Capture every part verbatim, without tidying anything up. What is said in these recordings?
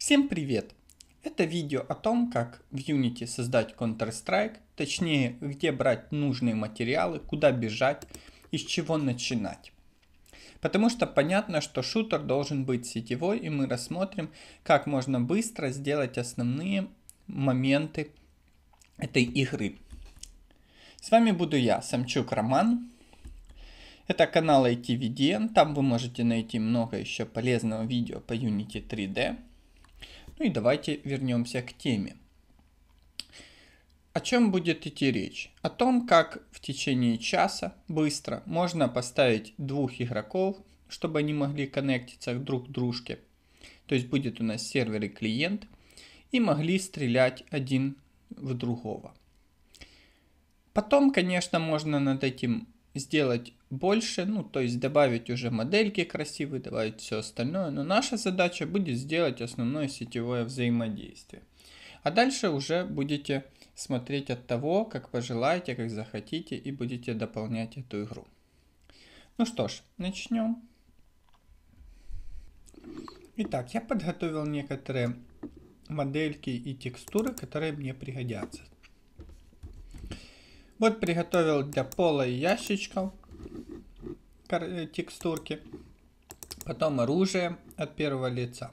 Всем привет! Это видео о том, как в Unity создать Counter-Strike, точнее, где брать нужные материалы, куда бежать и с чего начинать. Потому что понятно, что шутер должен быть сетевой, и мы рассмотрим, как можно быстро сделать основные моменты этой игры. С вами буду я, Самчук Роман. Это канал ай ти ви ди эн, там вы можете найти много еще полезного видео по Unity три дэ. Ну и давайте вернемся к теме. О чем будет идти речь? О том, как в течение часа быстро можно поставить двух игроков, чтобы они могли коннектиться друг к дружке. То есть будет у нас сервер и клиент, и могли стрелять один в другого. Потом, конечно, можно над этим сделать больше, ну то есть добавить уже модельки красивые, добавить все остальное, но наша задача будет сделать основное сетевое взаимодействие. А дальше уже будете смотреть от того, как пожелаете, как захотите, и будете дополнять эту игру. Ну что ж, начнем. Итак, я подготовил некоторые модельки и текстуры, которые мне пригодятся. Вот приготовил для пола и ящичков текстурки. Потом оружие от первого лица.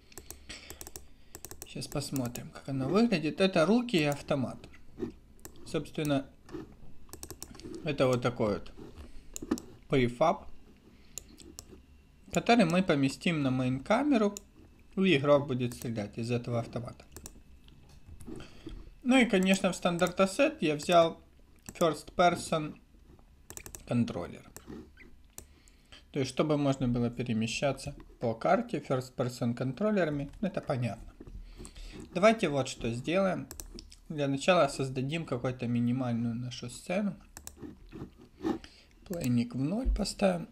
Сейчас посмотрим, как оно выглядит. Это руки и автомат. Собственно, это вот такой вот префаб, который мы поместим на мейн камеру, и игрок будет стрелять из этого автомата. Ну и, конечно, в стандарт ассет я взял First Person контроллер. То есть, чтобы можно было перемещаться по карте First Person контроллерами, это понятно. Давайте вот что сделаем. Для начала создадим какую-то минимальную нашу сцену. Плейник в ноль поставим.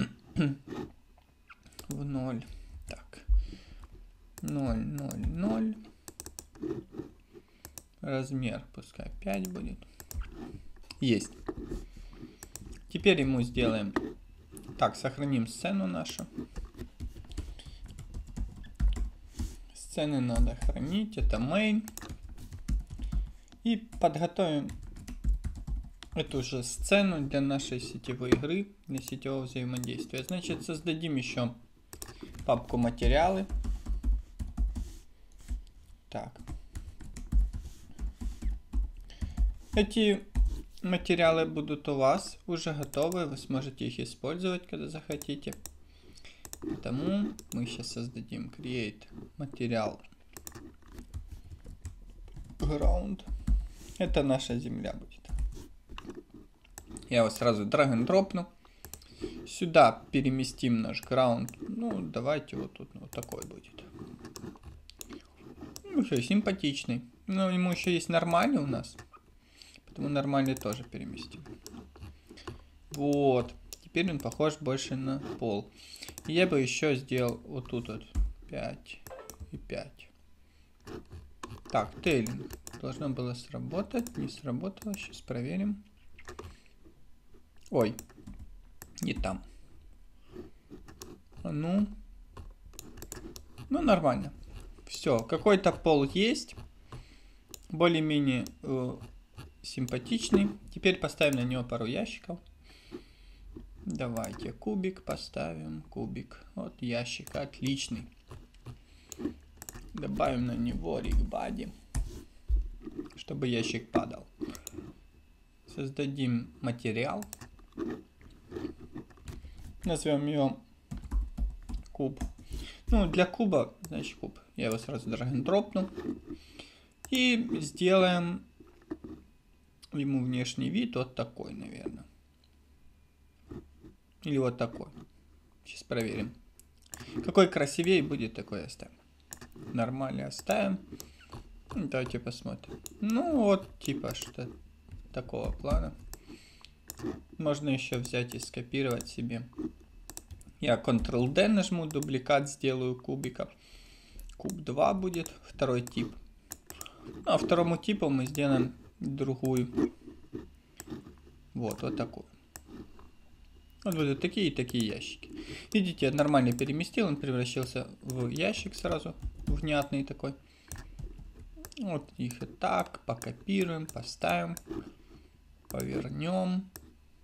В ноль. Так. ноль, ноль, ноль. Размер пускай пять будет. Есть. Теперь ему сделаем. Так, сохраним сцену нашу. Сцены надо хранить. Это main. И подготовим эту же сцену для нашей сетевой игры, для сетевого взаимодействия. Значит, создадим еще папку материалы. Так. Эти материалы будут у вас уже готовы, вы сможете их использовать, когда захотите. Поэтому мы сейчас создадим create материал ground. Это наша земля будет. Я его сразу drag and дропну. Сюда переместим наш ground. Ну, давайте вот тут вот такой будет. Ну, еще симпатичный. Но ему еще есть нормальный у нас. Поэтому нормальный тоже переместим. Вот. Теперь он похож больше на пол. И я бы еще сделал вот тут вот пять и пять. Так, тейлинг. Должно было сработать. Не сработало. Сейчас проверим. Ой. Не там. А ну. Ну, нормально. Все. Какой-то пол есть. Более-менее э, симпатичный. Теперь поставим на него пару ящиков. Давайте кубик поставим. Кубик. Вот ящик. Отличный. Добавим на него ригбади, чтобы ящик падал. Создадим материал. Назовем его куб. Ну, для куба, значит куб. Я его сразу drag and дропну. И сделаем ему внешний вид вот такой, наверное. Или вот такой. Сейчас проверим. Какой красивее будет, такой оставим. Нормально оставим. Давайте посмотрим. Ну вот, типа что такого плана. Можно еще взять и скопировать себе. Я контрол дэ нажму, дубликат сделаю кубика. Куб два будет, второй тип. Ну, а второму типу мы сделаем другую. Вот, вот такой. Вот будут такие и такие ящики. Видите, я нормально переместил, он превращался в ящик сразу. внятный такой. Вот их и так покопируем, поставим, повернем.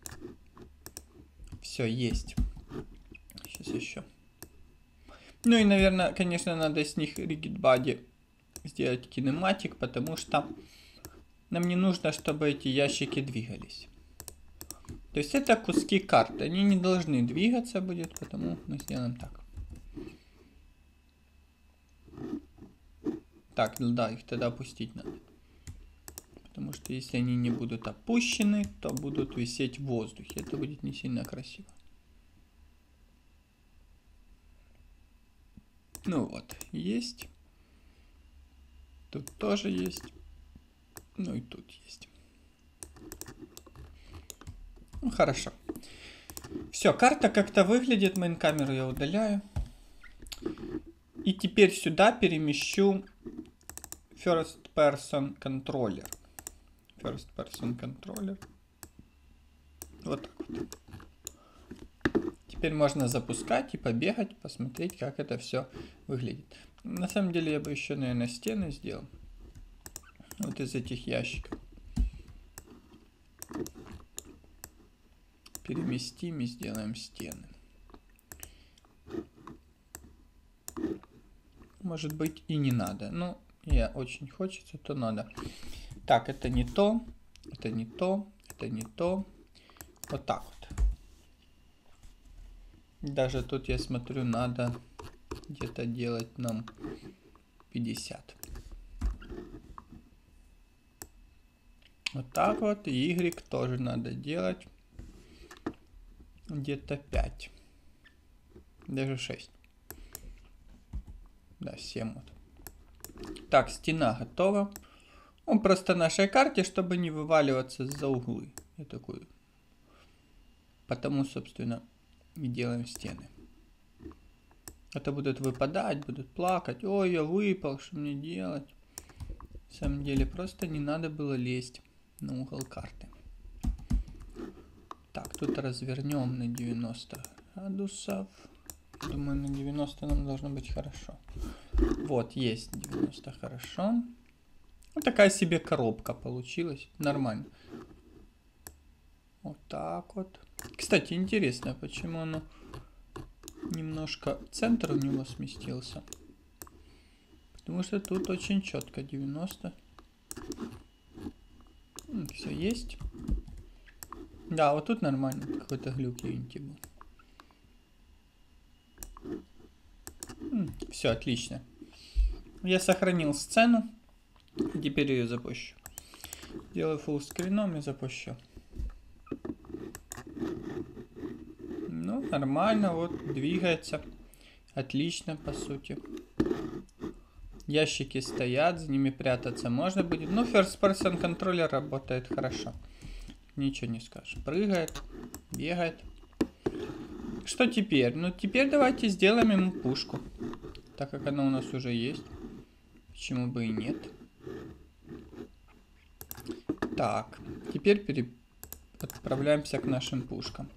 Все, есть. Сейчас еще. Ну и, наверное, конечно, надо с них Rigid Body сделать кинематик, потому что нам не нужно, чтобы эти ящики двигались. То есть это куски карты. Они не должны двигаться будет, потому мы сделаем так. Так, ну да, их тогда опустить надо. Потому что если они не будут опущены, то будут висеть в воздухе. Это будет не сильно красиво. Ну вот, есть. Тут тоже есть. Ну и тут есть. Ну, хорошо. Все, карта как-то выглядит. Мейн-камеру я удаляю. И теперь сюда перемещу First Person Controller. First Person Controller. Вот так вот. Теперь можно запускать и побегать, посмотреть, как это все выглядит. На самом деле я бы еще, наверное, стены сделал. Вот из этих ящиков. Переместим и сделаем стены. Может быть и не надо. Но я очень хочется, то надо. Так, это не то. Это не то. Это не то. Вот так вот. Даже тут я смотрю, надо где-то делать нам пятьдесят. Вот так вот. И Y тоже надо делать где-то пять. Даже шесть. Да, семь вот. Так, стена готова. Ну, просто нашей карте, чтобы не вываливаться за углы. Я такой. Потому, собственно, и делаем стены. Это будут выпадать, будут плакать. Ой, я выпал, что мне делать? На самом деле, просто не надо было лезть на угол карты. Так, тут развернем на девяносто градусов. Думаю, на девяносто нам должно быть хорошо. Вот, есть девяносто, хорошо. Вот такая себе коробка получилась. Нормально. Вот так вот. Кстати, интересно, почему оно немножко центр у него сместился. Потому что тут очень четко девяносто. Все есть. Да, вот тут нормально. Какой-то глюк Unity был. Все, отлично. Я сохранил сцену. Теперь ее запущу. Делаю full скрином и запущу. Ну, нормально, вот, двигается. Отлично, по сути. Ящики стоят, за ними прятаться можно будет. Ну, First Person контроллер работает хорошо. Ничего не скажешь. Прыгает, бегает. Что теперь? Ну, теперь давайте сделаем ему пушку. Так как она у нас уже есть. Почему бы и нет? Так, теперь пере... отправляемся к нашим пушкам.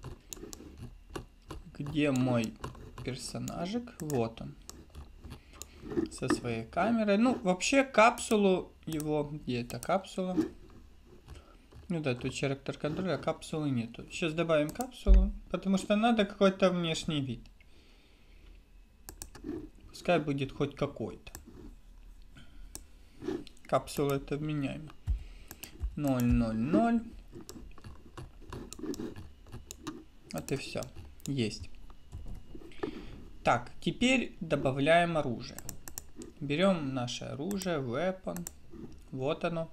Где мой персонажик? Вот он. Со своей камерой. Ну, вообще капсулу его... Где эта капсула? Ну да, тут character контроль, а капсулы нету. Сейчас добавим капсулу, потому что надо какой-то внешний вид. Пускай будет хоть какой-то. Капсула это вменяемо. ноль, ноль, ноль. Вот и все. Есть. Так, теперь добавляем оружие. Берем наше оружие, weapon. Вот оно.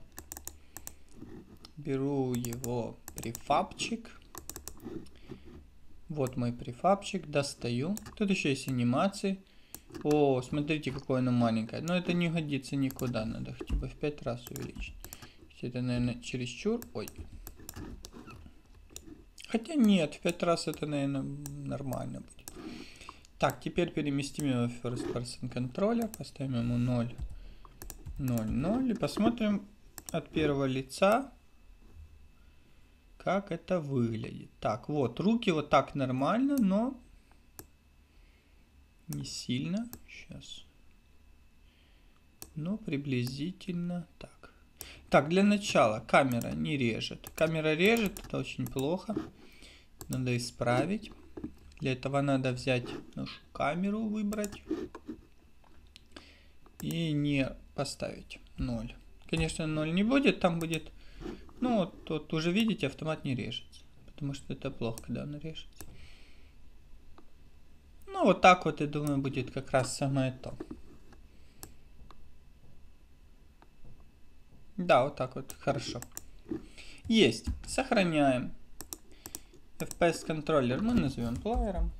Беру его префабчик. Вот мой префабчик. Достаю. Тут еще есть анимации. О, смотрите, какое оно маленькое. Но это не годится никуда. Надо хотя бы в пять раз увеличить. Это, наверное, чересчур. Ой. Хотя нет, в пять раз это, наверное, нормально будет. Так, теперь переместим его в First Person Controller. Поставим ему ноль, ноль, ноль. И посмотрим от первого лица, как это выглядит. Так, вот, руки вот так нормально, но не сильно. Сейчас. Ну, приблизительно так. Так, для начала камера не режет. Камера режет, это очень плохо. Надо исправить. Для этого надо взять нашу камеру, выбрать. И не поставить ноль. Конечно, ноль не будет, там будет... Ну, вот, вот уже видите, автомат не режется. Потому что это плохо, когда он режется. Ну, вот так вот, я думаю, будет как раз самое то. Да, вот так вот, хорошо. Есть. Сохраняем. эф пи эс контроллер мы назовем плеером.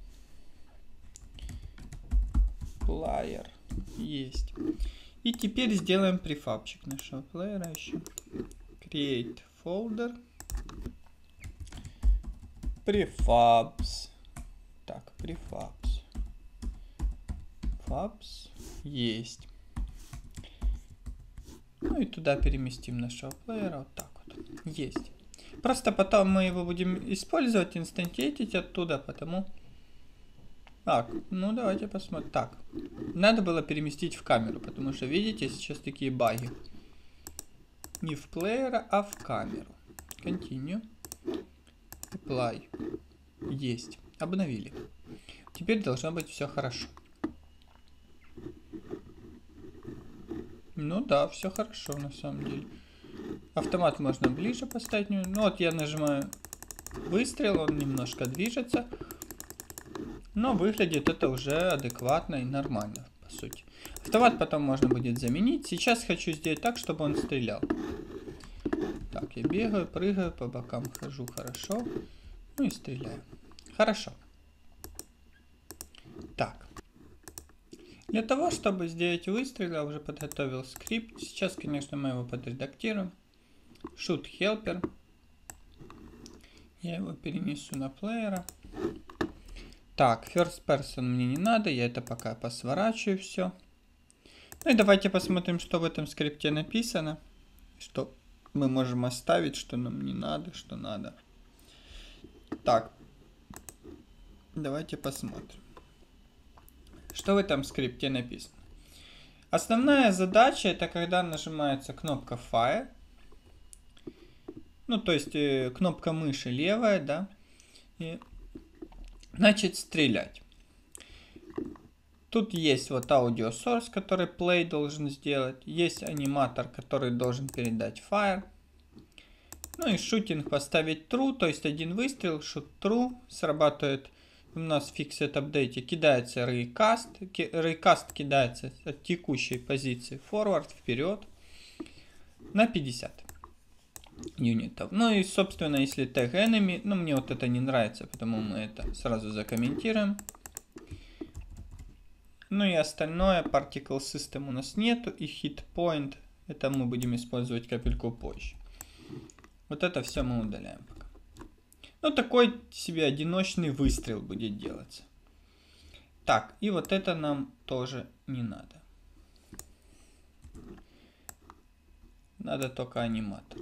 Плеер. Есть. И теперь сделаем префабчик нашего плеера еще. Create folder. Prefabs. Так, prefabs. Fabs. Есть. Ну и туда переместим нашего плеера. Вот так вот. Есть. Просто потом мы его будем использовать, инстантетить оттуда, потому... Так, ну давайте посмотрим. Так, надо было переместить в камеру, потому что, видите, сейчас такие баги. Не в плеера, а в камеру. Continue. Apply. Есть. Обновили. Теперь должно быть все хорошо. Ну да, все хорошо на самом деле. Автомат можно ближе поставить. Ну вот я нажимаю выстрел, он немножко движется. Но выглядит это уже адекватно и нормально, по сути. Автомат потом можно будет заменить. Сейчас хочу сделать так, чтобы он стрелял. Так, я бегаю, прыгаю, по бокам хожу, хорошо. Ну и стреляю. Хорошо. Так. Для того, чтобы сделать выстрел, я уже подготовил скрипт. Сейчас, конечно, мы его подредактируем. Shoot helper. Я его перенесу на плеера. Так, first person мне не надо, я это пока посворачиваю все. Ну и давайте посмотрим, что в этом скрипте написано. Что мы можем оставить, что нам не надо, что надо. Так, давайте посмотрим. Что в этом скрипте написано? Основная задача, это когда нажимается кнопка Fire. Ну, то есть э, кнопка мыши левая, да. И начать стрелять. Тут есть вот аудио source, который play должен сделать. Есть аниматор, который должен передать fire. Ну и шутинг поставить true, то есть один выстрел, shoot true. Срабатывает у нас в fixed update, кидается raycast. Raycast кидается от текущей позиции forward, вперед на пятьдесят юнитов. Ну и, собственно, если tag enemy, ну мне вот это не нравится, потому мы это сразу закомментируем. Ну и остальное, particle system у нас нету, и hit point, это мы будем использовать капельку позже. Вот это все мы удаляем пока. Ну такой себе одиночный выстрел будет делаться. Так, и вот это нам тоже не надо. Надо только аниматор.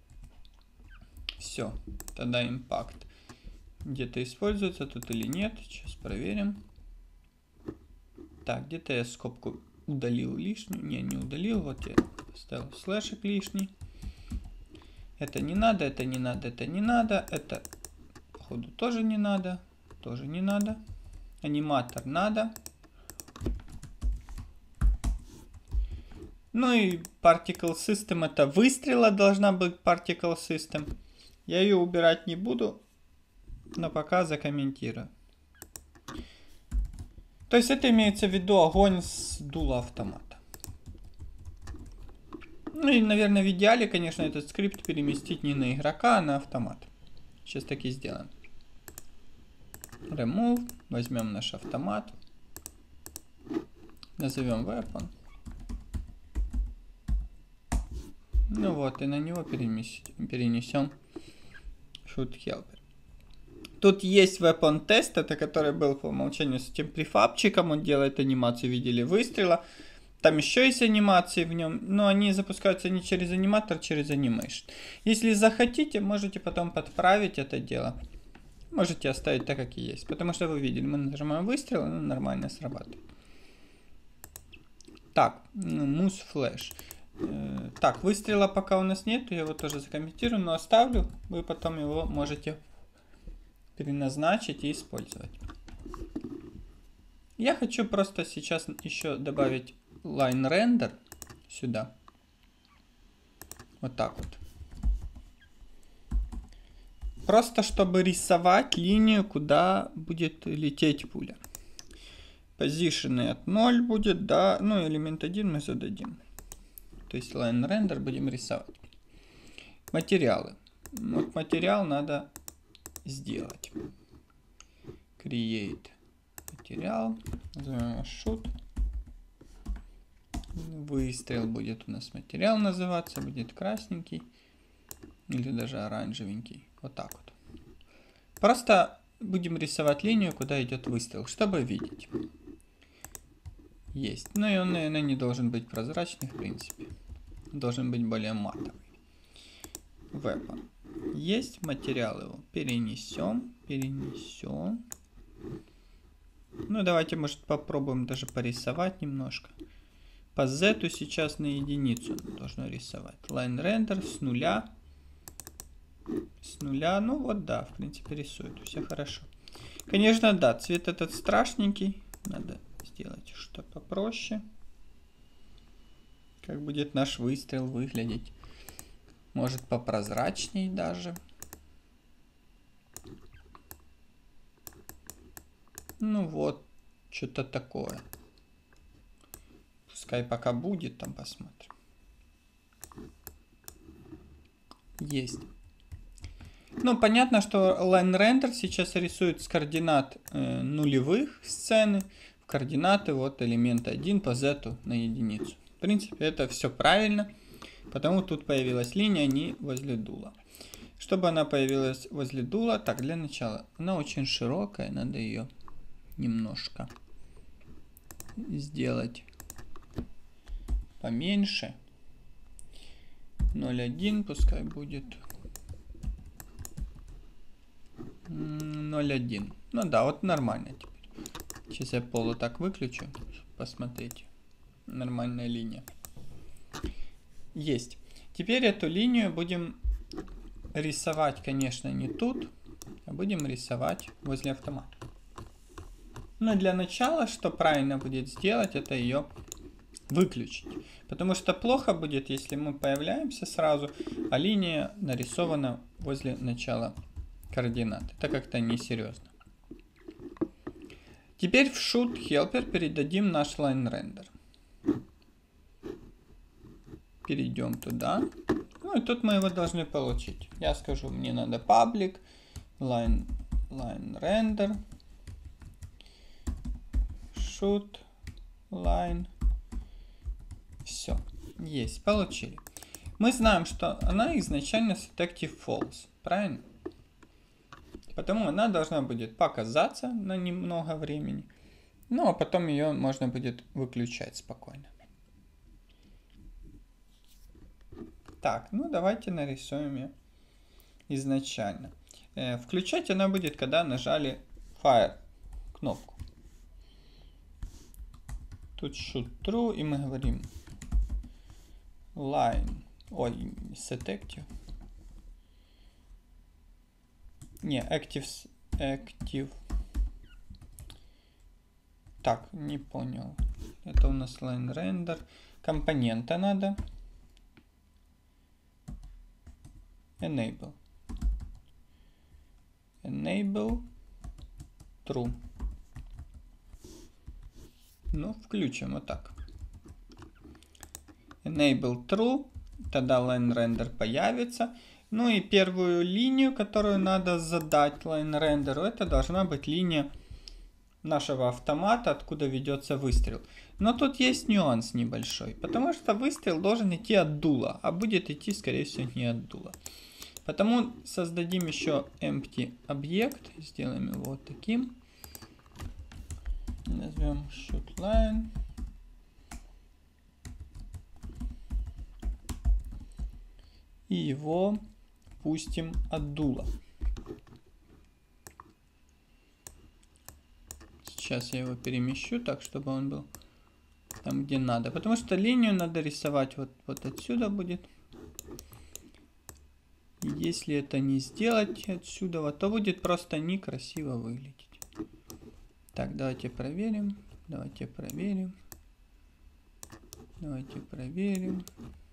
Все, тогда импакт где-то используется тут или нет. Сейчас проверим. Так, где-то я скобку удалил лишнюю. Не, не удалил. Вот я поставил слэшик лишний. Это не надо, это не надо, это не надо. Это, походу, тоже не надо. Тоже не надо. Аниматор надо. Ну и particle system, это выстрела должна быть particle system. Я ее убирать не буду, но пока закомментирую. То есть это имеется в виду огонь с дула автомата. Ну и, наверное, в идеале, конечно, этот скрипт переместить не на игрока, а на автомат. Сейчас так и сделаем. Remove. Возьмем наш автомат. Назовем weapon. Ну вот, и на него перенесем shoot helper. Тут есть weapon test, это который был по умолчанию с этим префабчиком. Он делает анимацию, видели, выстрела. Там еще есть анимации в нем, но они запускаются не через аниматор, а через animation. Если захотите, можете потом подправить это дело. Можете оставить так, как и есть. Потому что вы видели, мы нажимаем выстрел, и он нормально срабатывает. Так, Mousse Flash. Так, выстрела пока у нас нет, я его тоже закомментирую, но оставлю. Вы потом его можете переназначить и использовать. Я хочу просто сейчас еще добавить Line Render сюда. Вот так вот. Просто чтобы рисовать линию, куда будет лететь пуля. Position от ноль будет, да, ну элемент один мы зададим. То есть Line Render будем рисовать. Материалы. Вот материал надо сделать. Create материал. Назовем Shoot. Выстрел будет у нас материал называться. Будет красненький. Или даже оранжевенький. Вот так вот. Просто будем рисовать линию, куда идет выстрел, чтобы видеть. Есть. Ну и он, наверное, не должен быть прозрачный, в принципе. Должен быть более матовый. Weapon. Есть материал его. Перенесем. Перенесем. Ну, давайте, может, попробуем даже порисовать немножко. По Z сейчас на единицу должно рисовать. Line Render с нуля. С нуля. Ну, вот да, в принципе, рисует. Все хорошо. Конечно, да, цвет этот страшненький. Надо сделать что-то попроще. Как будет наш выстрел выглядеть? Может, попрозрачней даже. Ну вот, что-то такое. Пускай пока будет, там посмотрим. Есть. Ну, понятно, что Line Render сейчас рисует с координат э, нулевых сцены в координаты вот элемента один по Z на единицу. В принципе, это все правильно, потому тут появилась линия не возле дула. Чтобы она появилась возле дула, так, для начала, она очень широкая, надо ее немножко сделать поменьше. ноль один пускай будет ноль один. Ну да, вот нормально теперь. Сейчас я полу так выключу. Посмотрите. Нормальная линия. Есть. Теперь эту линию будем рисовать, конечно, не тут, а будем рисовать возле автомата. Но для начала, что правильно будет сделать, это ее выключить. Потому что плохо будет, если мы появляемся сразу, а линия нарисована возле начала координат. Это как-то несерьезно. Теперь в Shoot Helper передадим наш Line Render. Перейдем туда. Ну и тут мы его должны получить. Я скажу, мне надо public line, line render shoot line. Все. Есть. Получили. Мы знаем, что она изначально set active false. Правильно? Потому она должна будет показаться на немного времени. Ну а потом ее можно будет выключать спокойно. Так, ну давайте нарисуем ее изначально. Э, включать она будет, когда нажали Fire кнопку. Тут shoot true, и мы говорим line, ой, set active. Не, active, active. Так, не понял. Это у нас line render. Компонента надо. Enable. Enable true. Ну, включим вот так. Enable true. Тогда line render появится. Ну и первую линию, которую надо задать line render, это должна быть линия нашего автомата, откуда ведется выстрел. Но тут есть нюанс небольшой, потому что выстрел должен идти от дула, а будет идти, скорее всего, не от дула. Потому создадим еще empty объект, сделаем его вот таким. Назовем shoot line. И его пустим от дула. Сейчас я его перемещу так, чтобы он был там где надо. Потому что линию надо рисовать вот, вот отсюда будет. И если это не сделать отсюда, то будет просто некрасиво выглядеть. Так, давайте проверим. Давайте проверим. Давайте проверим.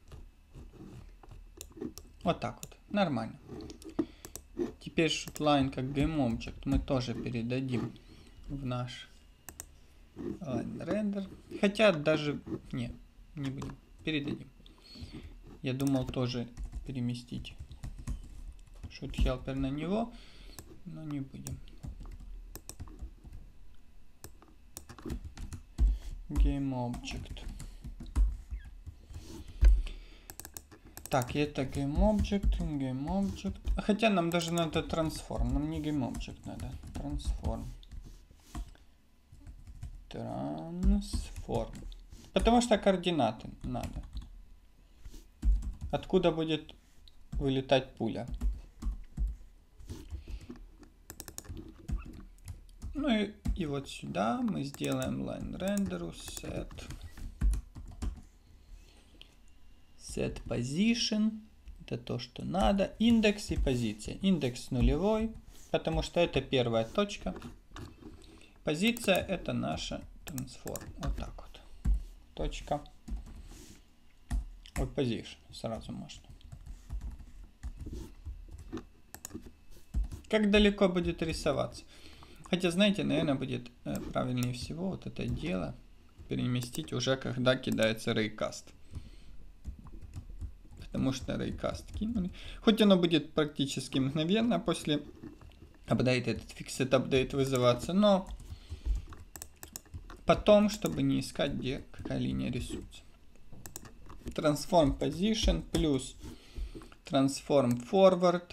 Вот так вот. Нормально. Теперь shootline как GameObject мы тоже передадим в наш line render. Хотя даже... Не, не будем. Передадим. Я думал тоже переместить shoot helper на него, но не будем. GameObject. Так, это GameObject, GameObject. Хотя нам даже надо Transform. Нам не GameObject надо. Transform. Transform. Потому что координаты надо. Откуда будет вылетать пуля. Ну и, и вот сюда мы сделаем line render set. Set position. Это то, что надо. Индекс и позиция. Индекс нулевой, потому что это первая точка. Позиция это наша transform. Вот так вот. Точка. Вот position. Сразу можно. Как далеко будет рисоваться? Хотя, знаете, наверное, будет э, правильнее всего вот это дело переместить уже, когда кидается рейкаст. Потому что рейкаст кинули. Хоть оно будет практически мгновенно после апдейта, этот fixed update вызываться, но потом, чтобы не искать, где какая линия рисуется. Transform position плюс transform forward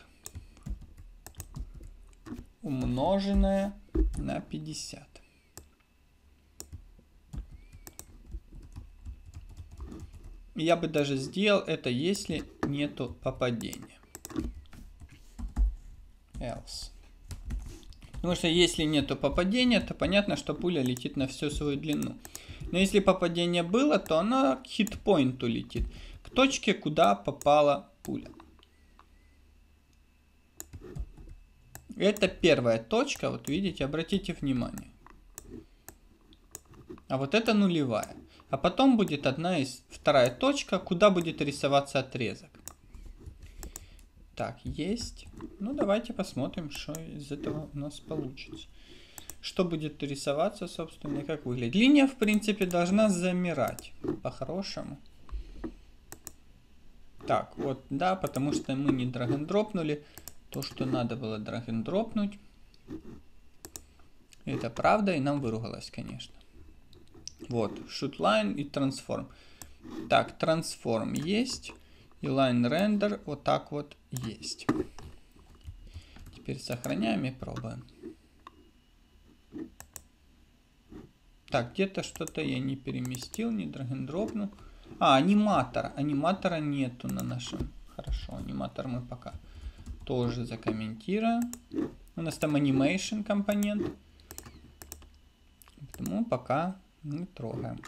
умноженное на пятьдесят. Я бы даже сделал это, если нету попадения. Else. Потому что если нету попадения, то понятно, что пуля летит на всю свою длину. Но если попадение было, то она к хитпоинту летит. К точке, куда попала пуля. Это первая точка, вот видите, обратите внимание. А вот это нулевая. А потом будет одна из, вторая точка, куда будет рисоваться отрезок. Так, есть. Ну, давайте посмотрим, что из этого у нас получится. Что будет рисоваться, собственно, и как выглядит. Линия, в принципе, должна замирать. По-хорошему. Так, вот, да, потому что мы не драг-н-дропнули то, что надо было драг-н-дропнуть. Это правда, и нам выругалось, конечно. Вот, shoot line и transform. Так, transform есть. И line render вот так вот есть. Теперь сохраняем и пробуем. Так, где-то что-то я не переместил, не драг-н-дропнул. А, аниматора. Аниматора нету на нашем. Хорошо, аниматор мы пока тоже закомментируем. У нас там animation компонент. Поэтому пока не трогаем.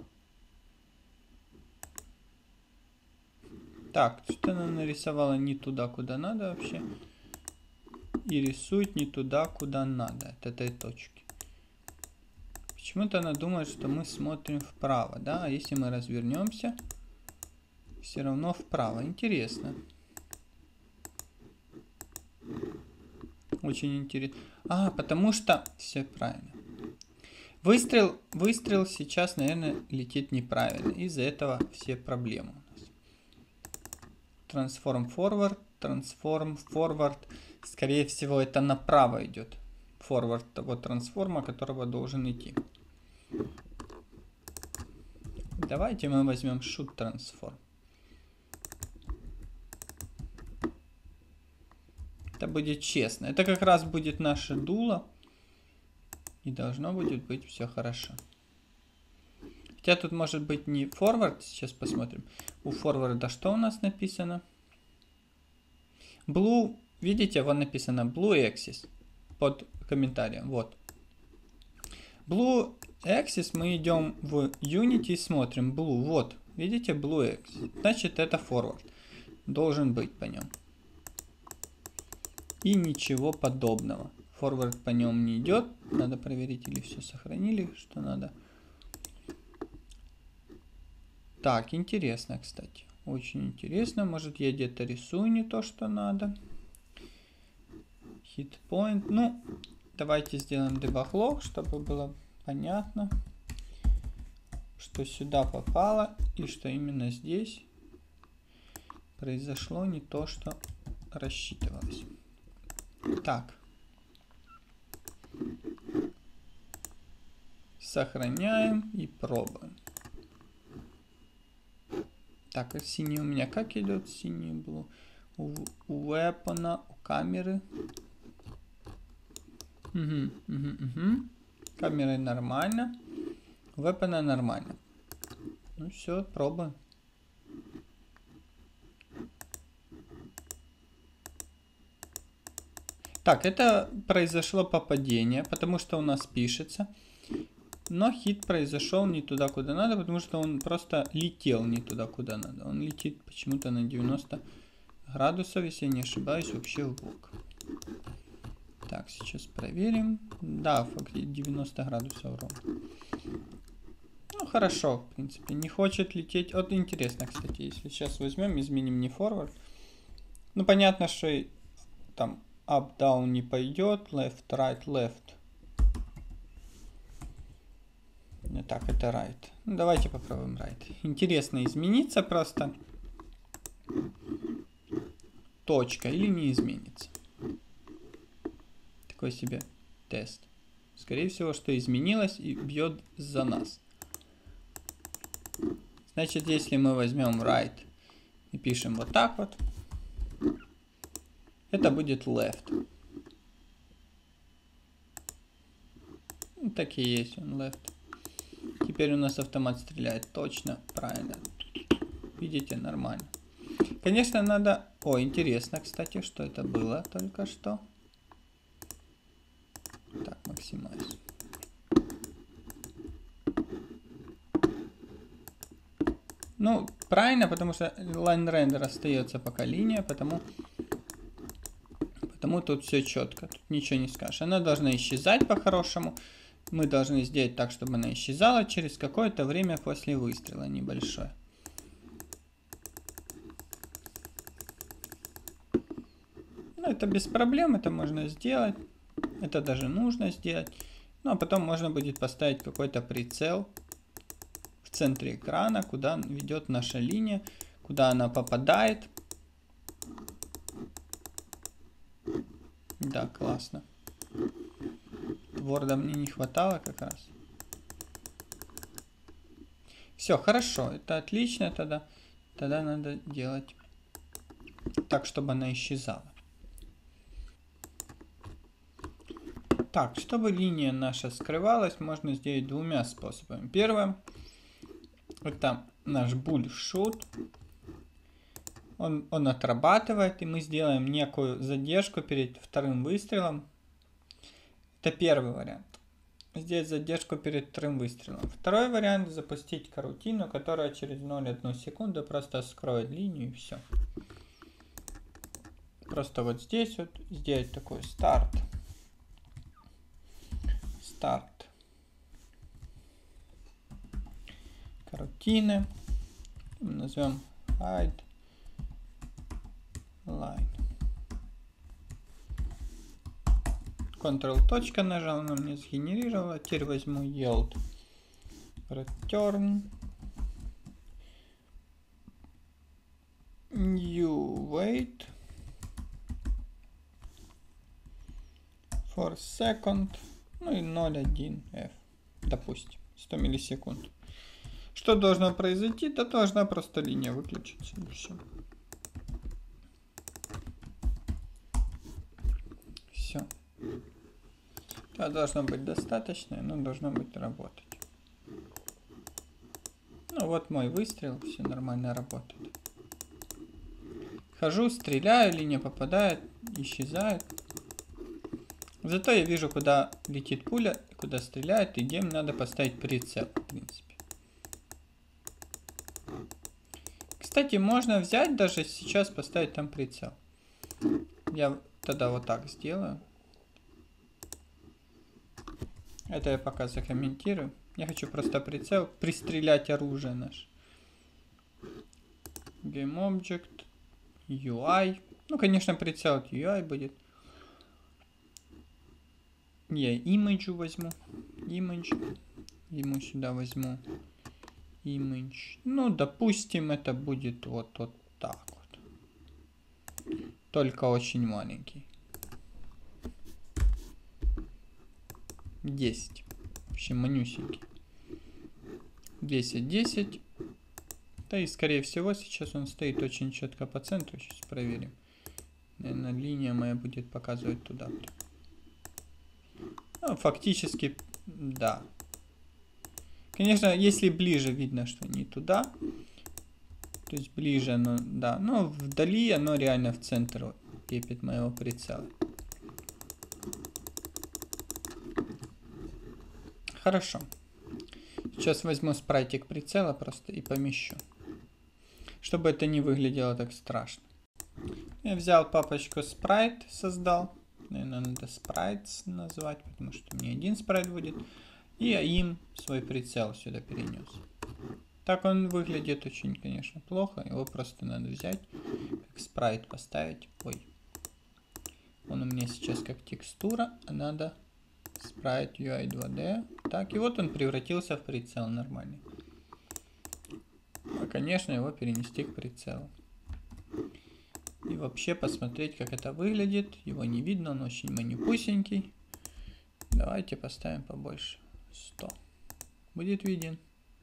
Так, что она нарисовала не туда, куда надо вообще. И рисует не туда, куда надо. От этой точки. Почему-то она думает, что мы смотрим вправо, да? А если мы развернемся, все равно вправо. Интересно. Очень интересно. А, потому что... Все правильно. Выстрел, выстрел сейчас, наверное, летит неправильно. Из-за этого все проблемы у нас. Transform forward, transform forward. Скорее всего, это направо идет. Forward того трансформа, которого должен идти. Давайте мы возьмем shoot transform. Это будет честно. Это как раз будет наше дуло. И должно будет быть все хорошо. Хотя тут может быть не forward. Сейчас посмотрим. У forward что у нас написано? Blue. Видите, вот написано Blue Axis. Под комментарием. Вот. Blue Axis, мы идем в Unity и смотрим. Blue, вот, видите, Blue Axis. Значит, это forward. Должен быть по нем. И ничего подобного. Forward по нем не идет. Надо проверить, или все сохранили, что надо. Так, интересно, кстати. Очень интересно. Может, я где-то рисую не то, что надо. Hit point. Ну, давайте сделаем debug log, чтобы было понятно, что сюда попало и что именно здесь произошло не то, что рассчитывалось. Так. Сохраняем и пробуем. Так, а синий у меня как идет? Синий был у, у weapon, у камеры. Угу, угу, угу. Камеры нормально. Weapon нормально. Ну все, пробуем. Так, это произошло попадение, потому что у нас пишется. Но хит произошел не туда, куда надо, потому что он просто летел не туда, куда надо. Он летит почему-то на девяносто градусов, если я не ошибаюсь, вообще в бок. Так, сейчас проверим. Да, фактически девяносто градусов ровно. Ну, хорошо, в принципе. Не хочет лететь. Вот интересно, кстати, если сейчас возьмем, изменим не forward. Ну, понятно, что там up, down не пойдет. Left, right, left. Так, это right. Ну, давайте попробуем right. Интересно, изменится просто точка или не изменится. Такой себе тест. Скорее всего, что изменилось и бьет за нас. Значит, если мы возьмем right и пишем вот так вот, это будет left. Ну, так и есть он left. Теперь у нас автомат стреляет точно, правильно. Видите, нормально. Конечно, надо... О, интересно, кстати, что это было только что. Так, максимайз. Ну, правильно, потому что line render остается пока линия, потому, потому тут все четко, тут ничего не скажешь. Она должна исчезать по-хорошему. Мы должны сделать так, чтобы она исчезала через какое-то время после выстрела небольшое. Ну, это без проблем, это можно сделать. Это даже нужно сделать. Ну, а потом можно будет поставить какой-то прицел в центре экрана, куда ведет наша линия, куда она попадает. Да, классно. Ворда мне не хватало как раз. Все, хорошо, это отлично тогда. Тогда надо делать так, чтобы она исчезала. Так, чтобы линия наша скрывалась, можно сделать двумя способами. Первое, это наш bullshoot. Он, он отрабатывает, и мы сделаем некую задержку перед вторым выстрелом. Это первый вариант. Сделать задержку перед вторым выстрелом. Второй вариант — запустить карутину, которая через ноль целых одну секунду просто скроет линию и все. Просто вот здесь вот сделать такой старт. Старт. Карутины. Назовем hide line. Ctrl точка нажал, она мне сгенерировала. Теперь возьму yield return new wait for second, ну и ноль целых одна эф, допустим, сто миллисекунд. Что должно произойти? Да должна просто линия выключиться и все. Все. Это должно быть достаточно, но должно быть работать. Ну вот мой выстрел, все нормально работает. Хожу, стреляю, линия попадает, исчезает. Зато я вижу, куда летит пуля, куда стреляет, и где им надо поставить прицел, в принципе. Кстати, можно взять даже сейчас поставить там прицел. Я тогда вот так сделаю. Это я пока закомментирую. Я хочу просто прицел, пристрелять оружие наше. Game Object, ю ай. Ну, конечно, прицел от ю ай будет. Я image возьму. Image. Ему сюда возьму. Image. Ну, допустим, это будет вот, вот так вот. Только очень маленький. десять. Вообще манюсенький. десять, десять. Да и скорее всего сейчас он стоит очень четко по центру. Сейчас проверим. Наверное, линия моя будет показывать туда. Ну, фактически, да. Конечно, если ближе, видно, что не туда. То есть ближе оно, да. Но вдали оно реально в центр лепит моего прицела. Хорошо. Сейчас возьму спрайтик прицела просто и помещу. Чтобы это не выглядело так страшно. Я взял папочку спрайт, создал. Наверное, надо спрайтс назвать, потому что у меня один спрайт будет. И я им свой прицел сюда перенес. Так он выглядит очень, конечно, плохо. Его просто надо взять, как спрайт поставить. Ой. Он у меня сейчас как текстура, а надо спрайт ю ай два ди. Так, и вот он превратился в прицел нормальный. А, конечно, его перенести к прицелу. И вообще посмотреть, как это выглядит. Его не видно, он очень манипусенький. Давайте поставим побольше. сто. Будет виден.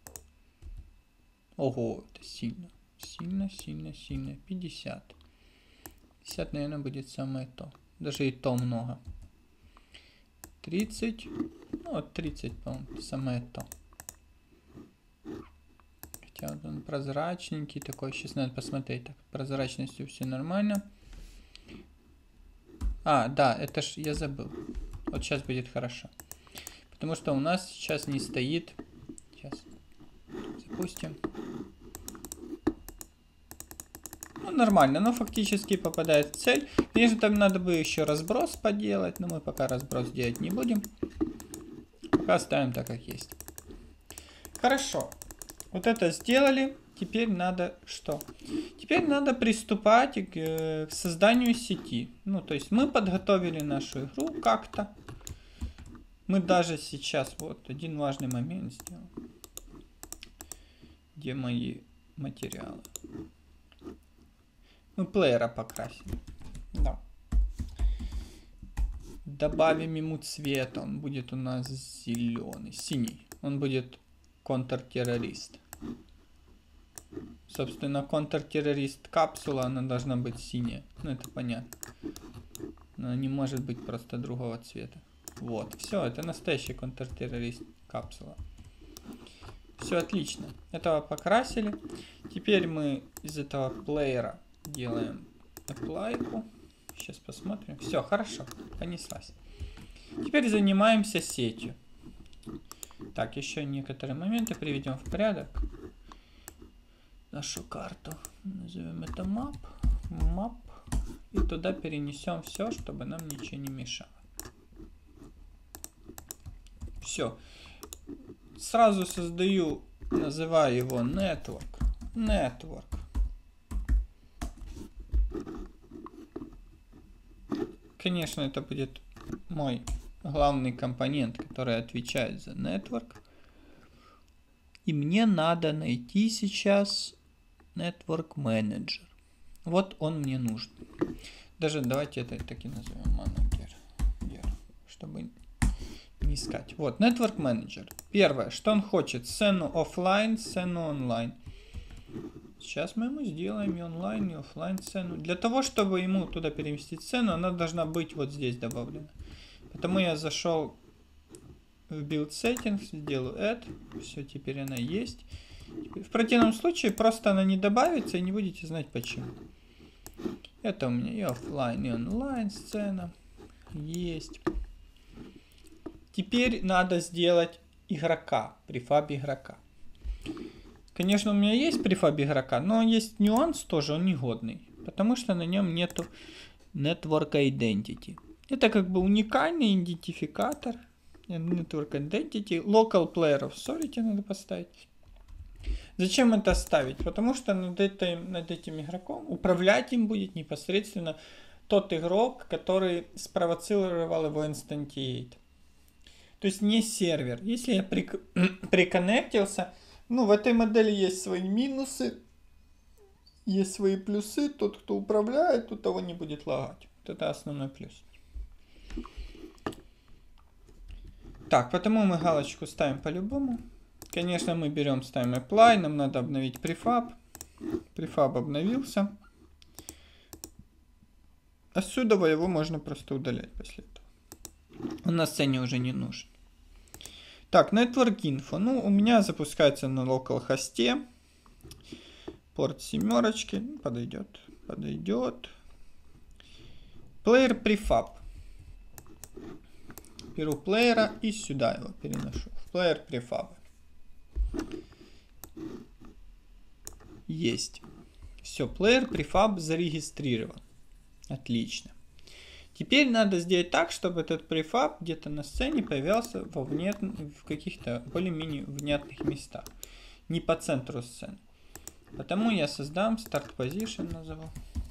Ого, это сильно. Сильно, сильно, сильно. пятьдесят. пятьдесят, наверное, будет самое то. Даже и то много. тридцать. Ну, вот тридцать, по-моему, самое то. Хотя вот он прозрачненький такой. Сейчас надо посмотреть. Так, прозрачностью все нормально. А, да, это ж я забыл. Вот сейчас будет хорошо. Потому что у нас сейчас не стоит. Сейчас запустим. Ну, нормально, но фактически попадает в цель. Конечно, там надо бы еще разброс поделать, но мы пока разброс делать не будем. Пока оставим так, как есть. Хорошо. Вот это сделали. Теперь надо что? Теперь надо приступать к, к созданию сети. Ну, то есть мы подготовили нашу игру как-то. Мы даже сейчас, вот, один важный момент сделаем. Где мои материалы? Мы плеера покрасим. Да. Добавим ему цвет. Он будет у нас зеленый, синий. Он будет контртеррорист. Собственно, контртеррорист капсула, она должна быть синяя. Ну, это понятно. Она не может быть просто другого цвета. Вот, все, это настоящий контртеррорист капсула. Все отлично. Этого покрасили. Теперь мы из этого плеера делаем apply. Сейчас посмотрим. Все, хорошо, понеслась. Теперь занимаемся сетью. Так, еще некоторые моменты приведем в порядок. Нашу карту назовем это map. Map. И туда перенесем все, чтобы нам ничего не мешало. Все. Сразу создаю, называю его network. Network. Конечно, это будет мой главный компонент, который отвечает за network. И мне надо найти сейчас network manager. Вот он мне нужен. Даже давайте это таки назовем manager, чтобы не искать. Вот, network manager. Первое, что он хочет: сцену офлайн, сцену онлайн. Сейчас мы ему сделаем и онлайн, и офлайн сцену. Для того, чтобы ему туда переместить сцену, она должна быть вот здесь добавлена. Потому я зашел в build settings, сделаю add. Все, теперь она есть. В противном случае просто она не добавится, и не будете знать почему. Это у меня и офлайн, и онлайн сцена есть. Теперь надо сделать игрока, префаб игрока. Конечно, у меня есть префаб игрока, но есть нюанс тоже, он негодный. Потому что на нем нету Network Identity. Это как бы уникальный идентификатор. Network Identity. Local Player Authority надо поставить. Зачем это ставить? Потому что над, этой, над этим игроком управлять им будет непосредственно тот игрок, который спровоцировал его инстантиейт. То есть не сервер. Если я при, приконнектился, ну в этой модели есть свои минусы, есть свои плюсы. Тот, кто управляет, у того не будет лагать. Вот это основной плюс. Так, потому мы галочку ставим по-любому. Конечно, мы берем, ставим apply, нам надо обновить префаб. Префаб обновился. Отсюда его можно просто удалять после этого. Он на сцене уже не нужен. Так, Network Info. Ну, у меня запускается на localhost. Порт семерочки. Подойдет. Подойдет. Player Prefab. Беру плеера и сюда его переношу. В Player Prefab. Есть. Все, Player Prefab зарегистрирован. Отлично. Теперь надо сделать так, чтобы этот префаб где-то на сцене появлялся во внят... в каких-то более-менее внятных местах. Не по центру сцены. Потому я создам Start Position, назову.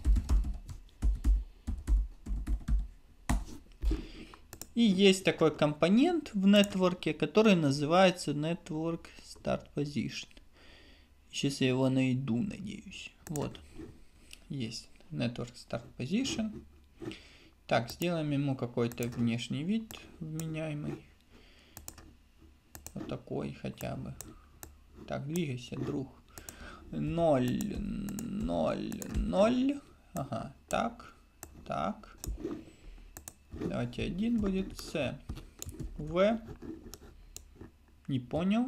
И есть такой компонент в нетворке, который называется Network Start Position. Сейчас я его найду, надеюсь. Вот. Есть Network Start Position. Так, сделаем ему какой-то внешний вид вменяемый. Вот такой хотя бы. Так, двигайся, друг. ноль, ноль, ноль. Ага, так, так. Давайте один будет. С. В. Не понял.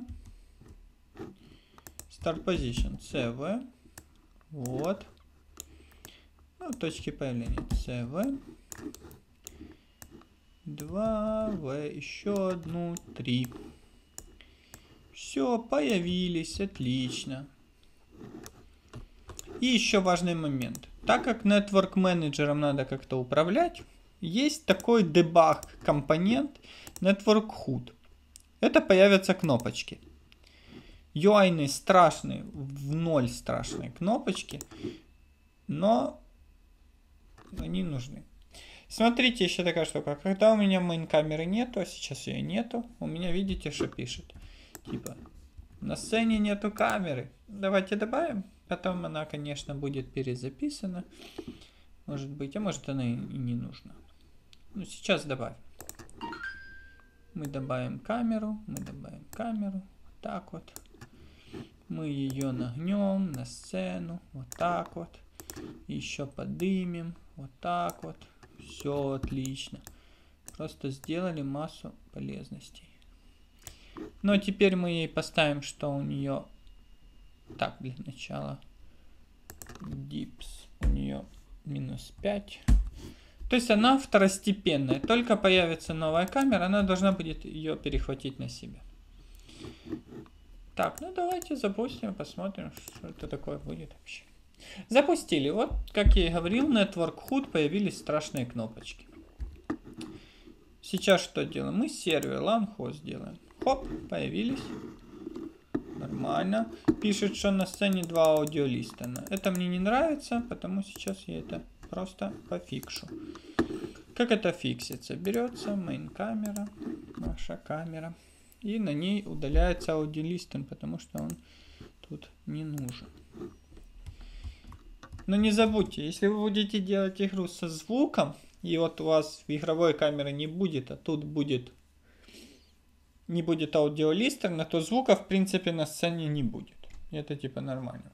Start Position. С, В. Вот. Ну, точки появления. С, В. два, В, еще одну, три. Все, появились, отлично. И еще важный момент. Так как Network менеджером надо как-то управлять, есть такой дебаг компонент Network Hood. Это появятся кнопочки. ю ай-ные страшные, в ноль страшные кнопочки, но они нужны. Смотрите, еще такая штука. Когда у меня мейн камеры нету, а сейчас ее нету, у меня, видите, что пишет? Типа, на сцене нету камеры. Давайте добавим. Потом она, конечно, будет перезаписана. Может быть, а может она и не нужна. Ну, сейчас добавим. Мы добавим камеру, мы добавим камеру. Вот так вот. Мы ее нагнем на сцену. Вот так вот. Еще подымем. Вот так вот. Все отлично. Просто сделали массу полезностей. Но теперь мы ей поставим, что у нее... Так, для начала. Dips у нее минус пять. То есть она второстепенная. Только появится новая камера, она должна будет ее перехватить на себя. Так, ну давайте запустим, посмотрим, что это такое будет вообще. Запустили. Вот, как я и говорил, Network Hood появились страшные кнопочки. Сейчас что делаем? Мы сервер LAN host делаем. Хоп, появились. Нормально. Пишет, что на сцене два аудиолиста. Это мне не нравится, потому сейчас я это просто пофикшу. Как это фиксится? Берется main камера, наша камера, и на ней удаляется аудиолистен, потому что он тут не нужен. Но не забудьте, если вы будете делать игру со звуком, и вот у вас в игровой камере не будет, а тут будет не будет аудиолистерна, то звука в принципе на сцене не будет. Это типа нормально.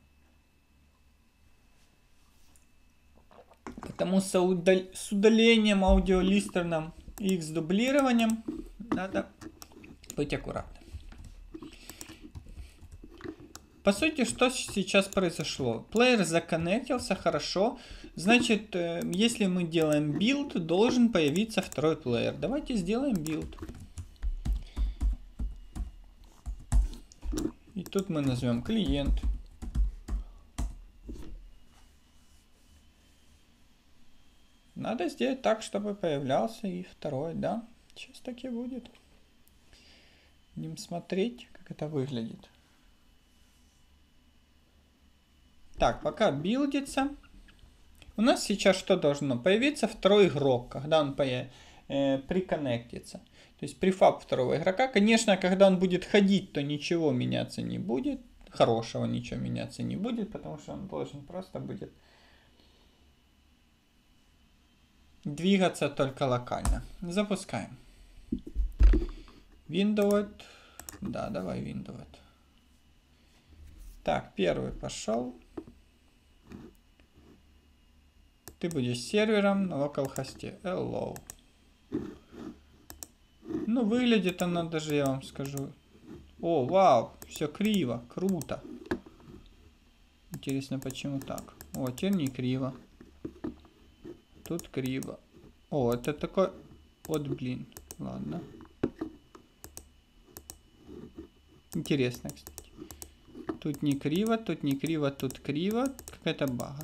Потому с, удал... с удалением аудиолистерном и их с дублированием надо быть аккуратным. По сути, что сейчас произошло? Плеер законнектился хорошо. Значит, если мы делаем билд, должен появиться второй плеер. Давайте сделаем билд. тут мы назовем клиент. Надо сделать так, чтобы появлялся и второй, да? Сейчас так и будет. Будем смотреть, как это выглядит. Так, пока билдится. У нас сейчас что должно появиться? Второй игрок, когда он появ... э, приконнектится. То есть префаб второго игрока. Конечно, когда он будет ходить, то ничего меняться не будет. Хорошего ничего меняться не будет, потому что он должен просто будет двигаться только локально. Запускаем. Windows. Да, давай Windows. Так, первый пошел. Ты будешь сервером на локалхосте. Hello. Ну, выглядит она даже, я вам скажу. О, вау, все криво, круто. Интересно, почему так? О, теперь не криво. Тут криво. О, это такой... Вот, блин. Ладно. Интересно, кстати. Тут не криво, тут не криво, тут криво. Какая-то бага.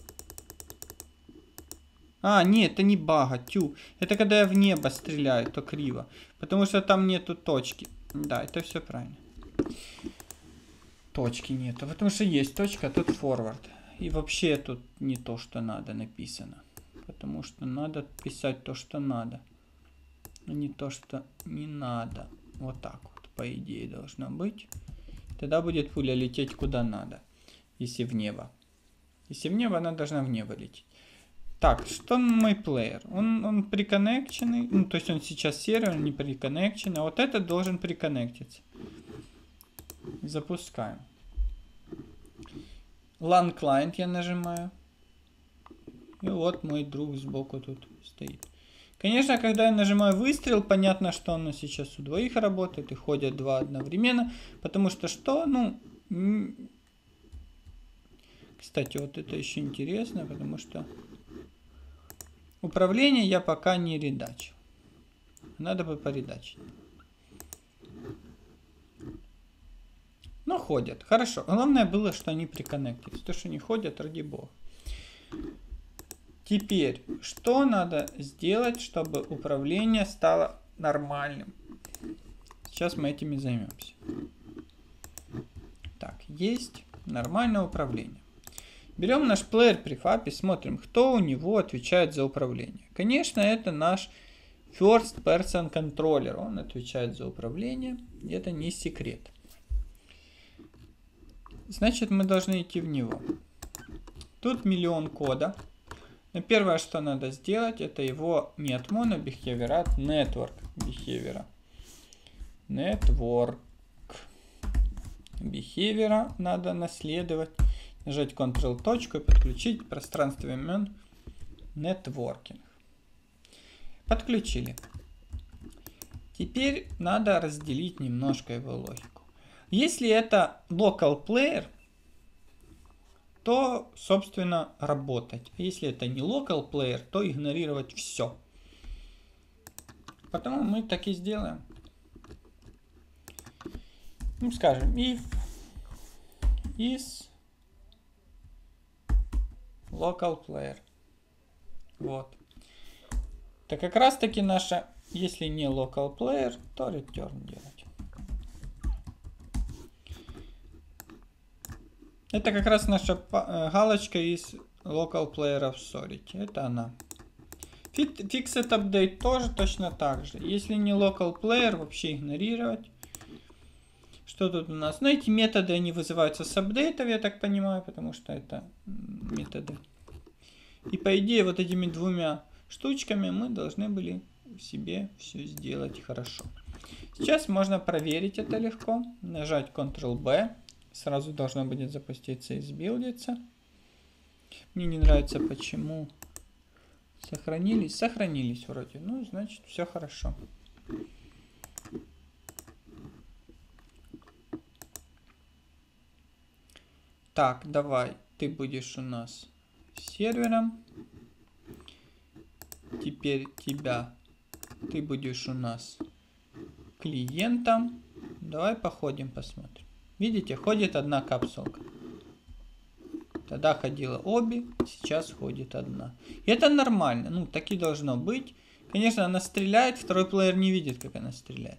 А, нет, это не бага, тю. Это когда я в небо стреляю, то криво. Потому что там нету точки. Да, это все правильно. Точки нету. Потому что есть точка, а тут форвард. И вообще тут не то, что надо написано. Потому что надо писать то, что надо. А не то, что не надо. Вот так вот, по идее, должно быть. Тогда будет пуля лететь куда надо. Если в небо. Если в небо, она должна в небо лететь. Так, что мой плеер? Он, он приконнекченный. Ну, то есть он сейчас сервер, не приконнекченный. А вот этот должен приконнектиться. Запускаем. LAN client я нажимаю. И вот мой друг сбоку тут стоит. Конечно, когда я нажимаю выстрел, понятно, что оно сейчас у двоих работает. И ходят два одновременно. Потому что что? Ну... Кстати, вот это еще интересно, потому что... Управление я пока не редачил. Надо бы поредачить. Но ходят. Хорошо. Главное было, что они приконнектились. То, что не ходят, ради бога. Теперь, что надо сделать, чтобы управление стало нормальным? Сейчас мы этим и займемся. Так, есть нормальное управление. Берем наш плеер префаб и смотрим, кто у него отвечает за управление. Конечно, это наш first person controller. Он отвечает за управление. И это не секрет. Значит, мы должны идти в него. Тут миллион кода. Но первое, что надо сделать, это его не от mono behavior, а от network behavior. Network behavior надо наследовать. Нажать контрол точку и подключить пространство имен networking. Подключили. Теперь надо разделить немножко его логику. Если это local player, то, собственно, работать. Если это не local player, то игнорировать все. Потому мы так и сделаем. Ну, скажем, if is local player. Вот. Так как раз таки наша, если не local player, то return делать. Это как раз наша галочка из local player authority. Это она. Fixed update тоже точно так же. Если не local player, вообще игнорировать. Что тут у нас? Ну, эти методы, они вызываются с апдейтов, я так понимаю, потому что это методы. И по идее, вот этими двумя штучками мы должны были себе все сделать хорошо. Сейчас можно проверить это легко. Нажать контрол бэ. Сразу должно будет запуститься и сбилдиться. Мне не нравится, почему сохранились. Сохранились вроде. Ну, значит, все хорошо. Так, давай, ты будешь у нас сервером. Теперь тебя, ты будешь у нас клиентом. Давай походим, посмотрим. Видите, ходит одна капсулка. Тогда ходила обе, сейчас ходит одна. И это нормально, ну, так и должно быть. Конечно, она стреляет, второй плеер не видит, как она стреляет.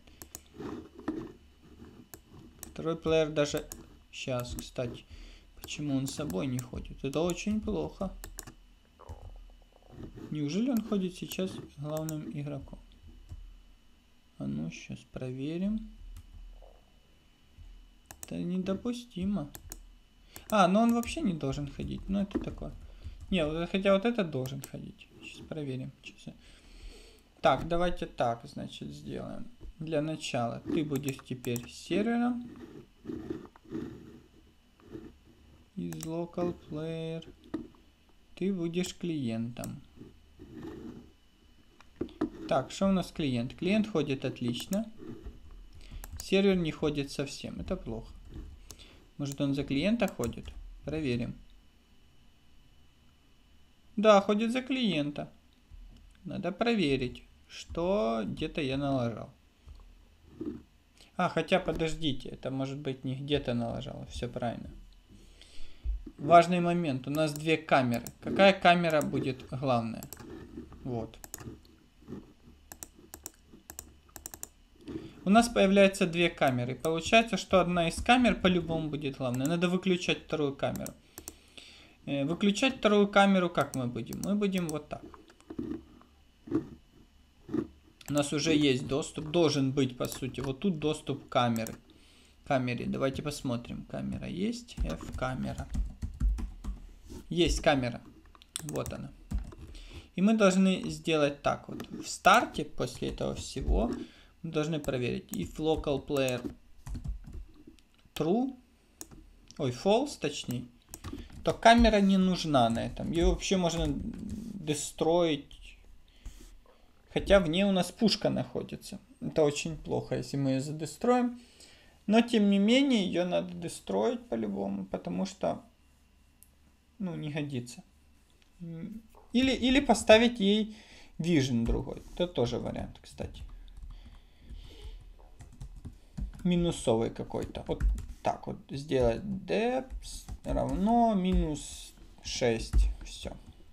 Второй плеер даже... Сейчас, кстати, почему он с собой не ходит? Это очень плохо. Неужели он ходит сейчас главным игроком? А ну, сейчас проверим. Это недопустимо. А, ну он вообще не должен ходить. Ну, это такое. Не, хотя вот этот должен ходить. Сейчас проверим. Сейчас. Так, давайте так, значит, сделаем. Для начала ты будешь теперь сервером. Из local player. Ты будешь клиентом. Так, что у нас клиент? Клиент ходит отлично. Сервер не ходит совсем. Это плохо. Может, он за клиента ходит? Проверим. Да, ходит за клиента. Надо проверить, что где-то я налажал. А, хотя подождите, это может быть не где-то налажало. Все правильно. Важный момент. У нас две камеры. Какая камера будет главная? Вот. У нас появляются две камеры. Получается, что одна из камер по-любому будет главной. Надо выключать вторую камеру. Выключать вторую камеру как мы будем? Мы будем вот так. У нас уже есть доступ. Должен быть, по сути. Вот тут доступ к камеры. Камере. Давайте посмотрим. Камера есть. F камера. Есть камера. Вот она. И мы должны сделать так вот. В старте, после этого всего, мы должны проверить. If local player true, ой, false, точнее, то камера не нужна на этом. Ее вообще можно дестроить. Хотя в ней у нас пушка находится. Это очень плохо, если мы ее задестроим. Но тем не менее, ее надо дестроить по-любому, потому что, ну, не годится. Или, или поставить ей vision другой. Это тоже вариант, кстати. Минусовый какой-то. Вот так вот сделать depth равно минус шесть. Все.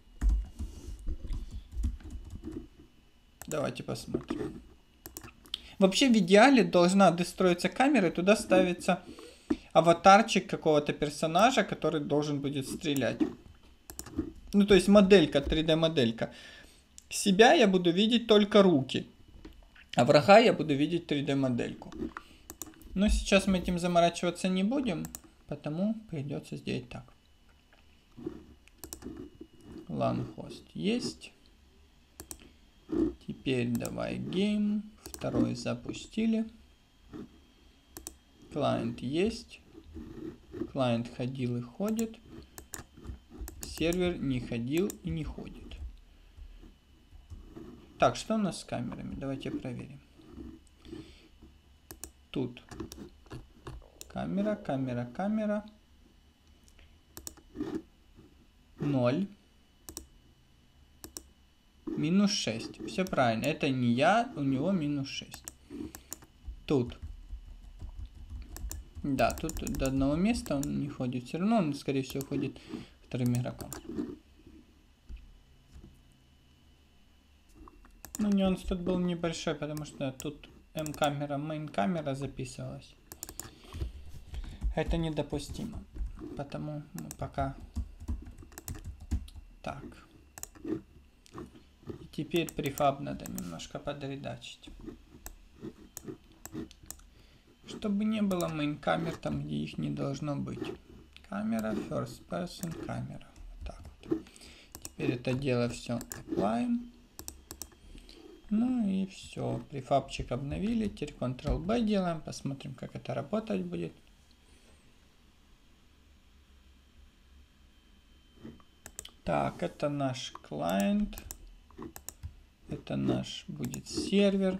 Давайте посмотрим. Вообще в идеале должна достроиться камера, и туда ставится аватарчик какого-то персонажа, который должен будет стрелять. Ну, то есть моделька, три дэ моделька. Себя я буду видеть только руки. А врага я буду видеть три дэ модельку. Но сейчас мы этим заморачиваться не будем, потому придется сделать так. LAN host есть. Теперь давай game. Второй запустили. Клиент есть. Клиент ходил и ходит. Сервер не ходил и не ходит. Так, что у нас с камерами? Давайте проверим. Тут камера, камера, камера. ноль. Минус шесть. Все правильно. Это не я, у него минус шесть. Тут. Да, тут до одного места он не ходит. Все равно он, скорее всего, ходит вторым игроком. Ну, нюанс тут был небольшой, потому что тут M-камера, main-камера записывалась. Это недопустимо. Потому мы пока... Так. И теперь префаб надо немножко подредачить. Чтобы не было main-камер там, где их не должно быть. Камера, first person, камера. Вот так вот. Теперь это дело все apply. Ну и все. Префабчик обновили. Теперь контрол бэ делаем. Посмотрим, как это работать будет. Так, это наш клиент. Это наш будет сервер.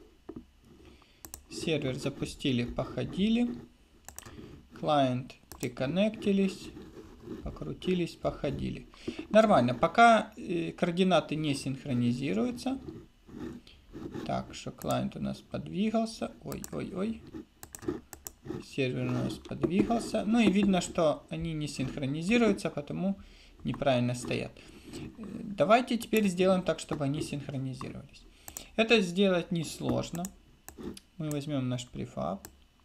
Сервер запустили, походили. Клиент приконнектились. Покрутились, походили. Нормально. Пока э, координаты не синхронизируются. Так, что клиент у нас подвигался. Ой, ой, ой. сервер у нас подвигался. Ну и видно, что они не синхронизируются, потому неправильно стоят. Давайте теперь сделаем так, чтобы они синхронизировались. Это сделать несложно. Мы возьмем наш префаб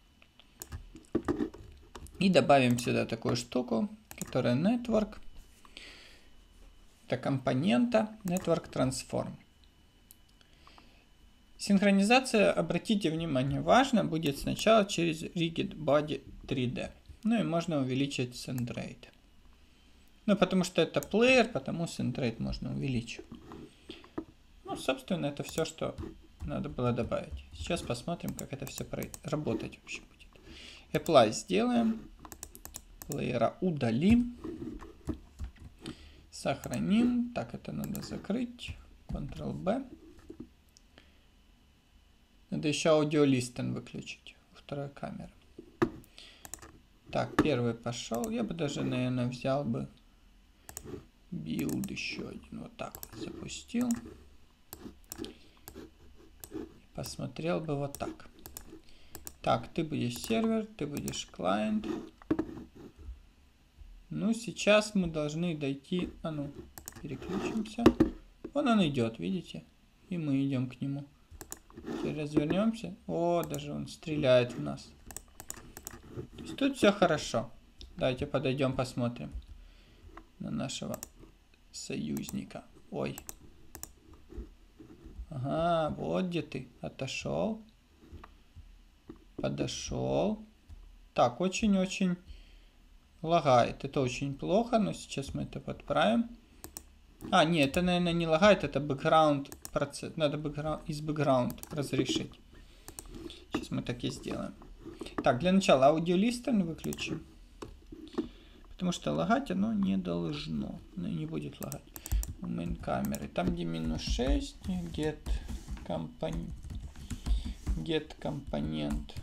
и добавим сюда такую штуку, которая Network. Это компонента Network Transform. Синхронизация, обратите внимание, важно будет сначала через Rigid Body три дэ. Ну и можно увеличить Centrate. Ну, потому что это плеер, потому Centrate можно увеличить. Ну, собственно, это все, что надо было добавить. Сейчас посмотрим, как это все работать вообще будет. Apply сделаем. Плеера удалим. Сохраним. Так, это надо закрыть. контрол-бэ. Надо еще аудиолистен выключить у второй камеры. Так, первый пошел. Я бы даже, наверное, взял бы билд еще один. Вот так вот запустил. Посмотрел бы вот так. Так, ты будешь сервер, ты будешь клиент. Ну, сейчас мы должны дойти... А ну, переключимся. Вон он идет, видите? И мы идем к нему. Теперь развернемся. О, даже он стреляет в нас. То есть тут все хорошо. Давайте подойдем, посмотрим на нашего союзника. Ой. Ага, вот где ты. Отошел. Подошел. Так, очень-очень лагает. Это очень плохо, но сейчас мы это подправим. А, нет, это, наверное, не лагает, это бэкграунд процесс. Надо бэкграунд, из бэкграунд разрешить. Сейчас мы так и сделаем. Так, для начала аудиолистен выключим. Потому что лагать оно не должно. Оно не будет лагать. Main камеры. Там где минус шесть. Get компонент. Get компонент.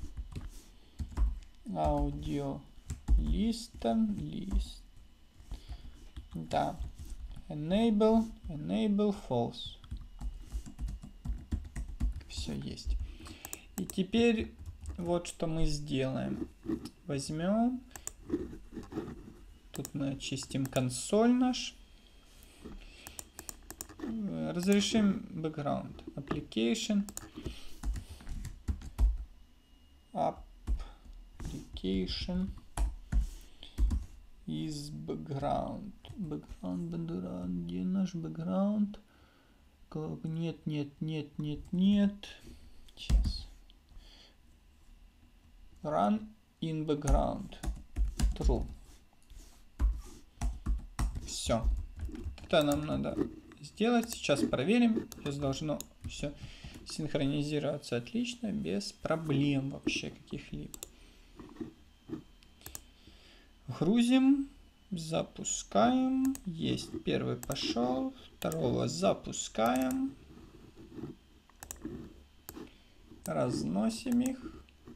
Аудио листен. Лист. Да. Enable. Enable false. Все есть. И теперь вот что мы сделаем. Возьмем. Тут мы очистим консоль наш. Разрешим background. Application. Application is background. Background, background. Где наш background? Нет, нет, нет, нет, нет. Сейчас. Run in background. True. Все. Это нам надо сделать. Сейчас проверим. Сейчас должно все синхронизироваться отлично, без проблем вообще каких-либо. Грузим. Запускаем. Есть. Первый пошел. Второго запускаем. Разносим их.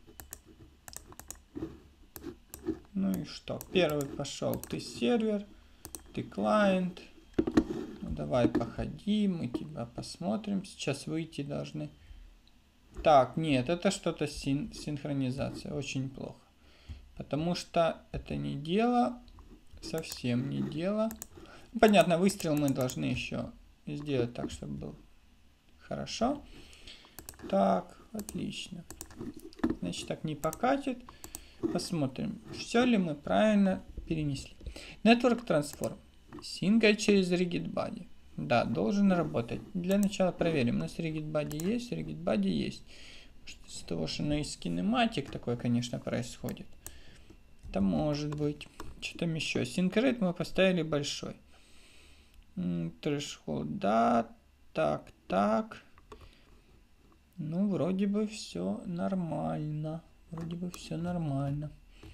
Ну и что? Первый пошел. Ты сервер. Ты клиент. Ну, давай походи. Мы тебя посмотрим. Сейчас выйти должны. Так, нет. Это что-то син синхронизация. Очень плохо. Потому что это не дело. Совсем не дело. Понятно, выстрел мы должны еще сделать так, чтобы был хорошо. Так, отлично. Значит, так не покатит. Посмотрим, все ли мы правильно перенесли. Network Transform. Синкать через Rigid Body. Да, должен работать. Для начала проверим. У нас Rigid Body есть, Rigid Body есть. Из того, что на Kinematic такое, конечно, происходит. Это может быть. Что там еще? Sync мы поставили большой. Threshold, да. Так, так. Ну, вроде бы все нормально. Вроде бы все нормально.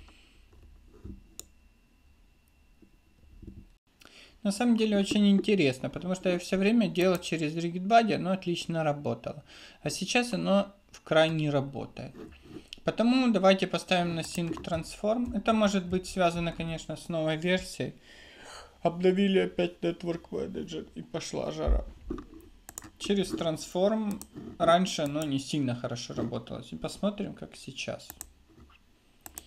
На самом деле очень интересно, потому что я все время делал через Rigid Body, оно отлично работало. А сейчас оно в крайне не работает. Потому давайте поставим на Sync Transform. Это может быть связано, конечно, с новой версией. Обновили опять Network Manager и пошла жара. Через Transform раньше оно не сильно хорошо работало. И посмотрим, как сейчас.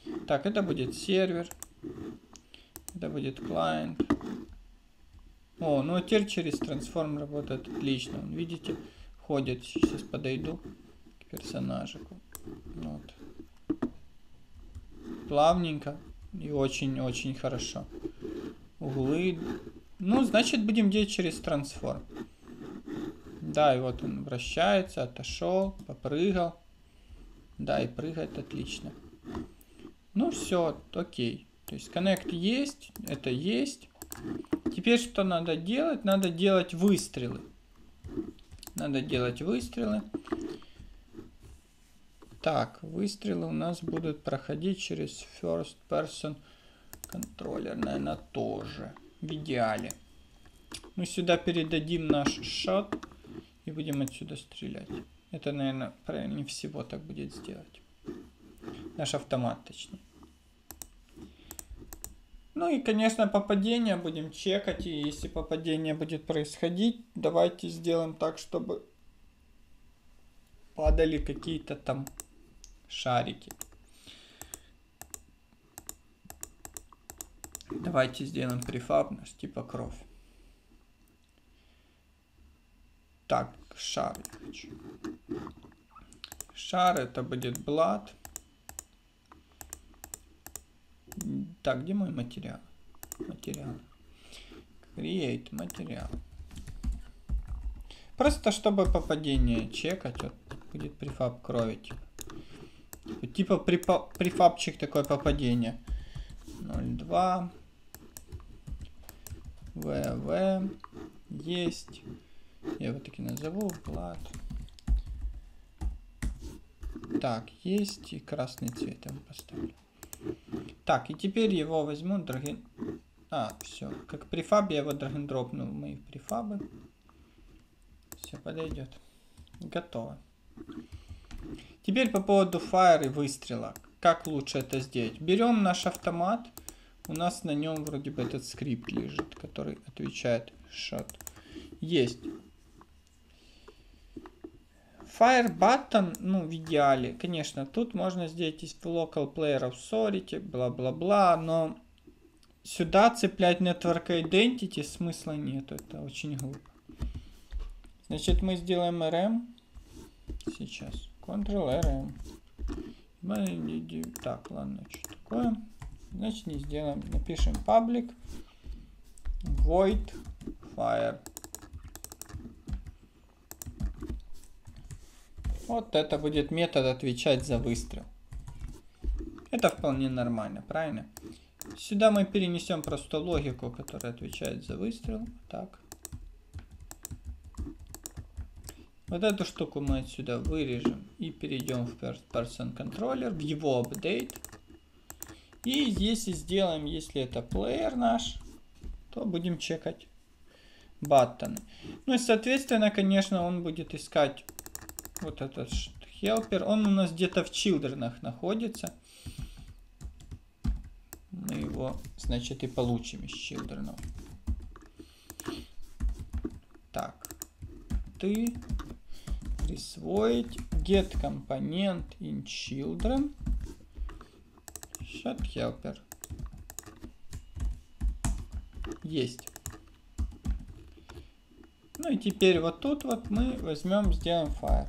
Так, это будет сервер. Это будет клиент. О, ну а теперь через трансформ работает отлично. Видите, ходит. Сейчас подойду к персонажику. Вот. Плавненько и очень-очень хорошо. Углы. Ну, значит, будем делать через трансформ. Да, и вот он вращается, отошел, попрыгал. Да, и прыгает отлично. Ну, все, окей. То есть, коннект есть, это есть. Теперь что надо делать? Надо делать выстрелы. Надо делать выстрелы. Так, выстрелы у нас будут проходить через First Person Controller, наверное, тоже. В идеале. Мы сюда передадим наш шот и будем отсюда стрелять. Это, наверное, правильнее всего так будет сделать. Наш автомат, точнее. Ну и, конечно, попадение будем чекать. И если попадение будет происходить, давайте сделаем так, чтобы падали какие-то там шарики. Давайте сделаем префаб наш, типа кровь. Так, шар я хочу. Шар это будет blood. Так, где мой материал? Материал. Create материал. Просто чтобы попадение чекать, вот будет префаб крови. Типа, типа префабчик такое попадение. ноль два. ВВ. Есть. Я его таки назову. Blood. Так, есть. И красный цвет я поставлю. Так, и теперь его возьму, драген... А, все. Как префаб я его драгендропнул в мои префабы. Все, подойдет. Готово. Теперь по поводу fire и выстрела. Как лучше это сделать? Берем наш автомат. У нас на нем вроде бы этот скрипт лежит, который отвечает shot. Есть. Fire button, ну, в идеале, конечно, тут можно сделать из local player authority, бла-бла-бла, но сюда цеплять network identity смысла нет, это очень глупо. Значит, мы сделаем rm, сейчас, Ctrl-rm. Так, ладно, что такое? Значит, не сделаем, напишем public void fire. Вот это будет метод отвечать за выстрел. Это вполне нормально, правильно? Сюда мы перенесем просто логику, которая отвечает за выстрел. Так. Вот эту штуку мы отсюда вырежем и перейдем в First Person Controller, в его update. И здесь и сделаем, если это плеер наш, то будем чекать баттоны. Ну и соответственно, конечно, он будет искать вот этот helper. Он у нас где-то в children'ах находится. Мы его, значит, и получим из children'ов. Так. Ты присвоить get component in children shot helper. Есть. Ну и теперь вот тут вот мы возьмем, сделаем fire.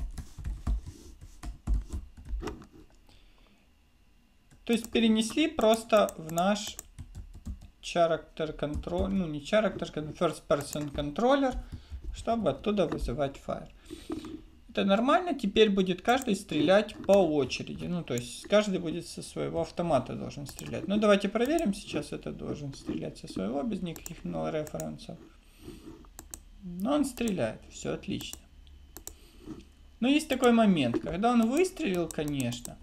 То есть перенесли просто в наш character control, ну не character, first person controller, чтобы оттуда вызывать fire. Это нормально, теперь будет каждый стрелять по очереди. Ну то есть каждый будет со своего автомата должен стрелять. Ну давайте проверим, сейчас это должен стрелять со своего, без никаких null референсов. Но он стреляет, все отлично. Но есть такой момент, когда он выстрелил, конечно.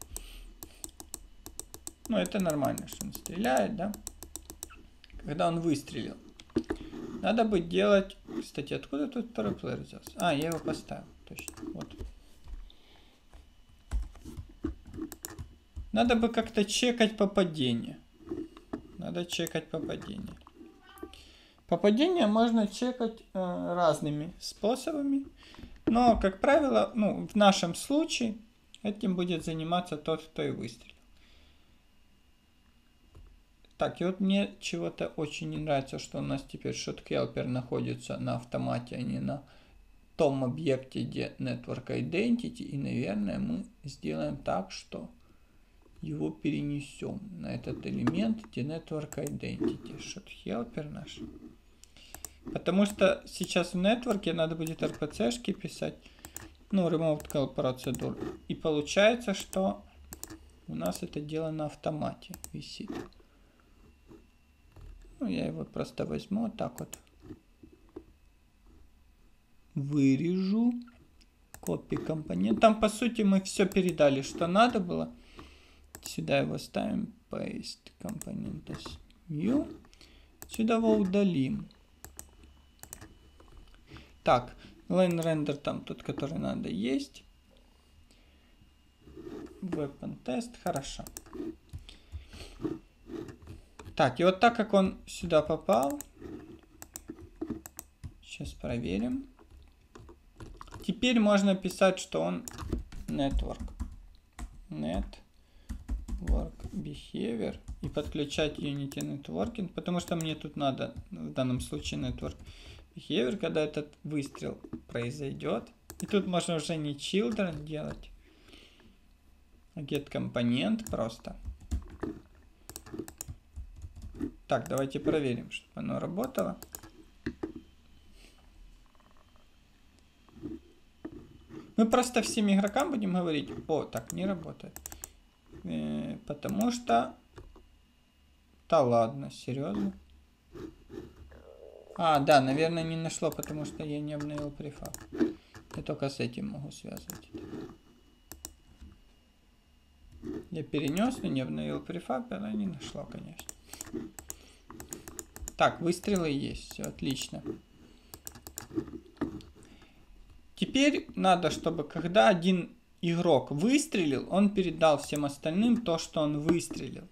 Ну, это нормально, что он стреляет, да? Когда он выстрелил. Надо бы делать... Кстати, откуда тут второй плеер взялся? А, я его поставил. Точно. Вот. Надо бы как-то чекать попадение. Надо чекать попадение. Попадение можно чекать э, разными способами. Но, как правило, ну, в нашем случае этим будет заниматься тот, кто и выстрелил. Так, и вот мне чего-то очень не нравится, что у нас теперь ShotHelper находится на автомате, а не на том объекте, где Network Identity. И, наверное, мы сделаем так, что его перенесем на этот элемент, где Network Identity. ShotHelper наш. Потому что сейчас в нетворке надо будет эр пи си-шки писать. Ну, Remote Call Procedure. И получается, что у нас это дело на автомате висит. Ну, я его просто возьму вот так вот. Вырежу. Copy компонент. Там, по сути, мы все передали, что надо было. Сюда его ставим. Paste компонент as new. Сюда его удалим. Так, line render там тот, который надо, есть. Weapon test, хорошо. Так, и вот так как он сюда попал, сейчас проверим. Теперь можно писать, что он network. Network behavior. И подключать Unity Networking, потому что мне тут надо в данном случае network behavior, когда этот выстрел произойдет. И тут можно уже не children делать, а get компонент просто. Так, давайте проверим, чтобы оно работало. Мы просто всем игрокам будем говорить: о, так не работает. Э, потому что... Да ладно, серьезно? А, да, наверное, не нашло, потому что я не обновил префаб. Я только с этим могу связывать это. Я перенес, но не обновил префаб, она не нашла, конечно. Так, выстрелы есть, все отлично. Теперь надо, чтобы когда один игрок выстрелил, он передал всем остальным то, что он выстрелил.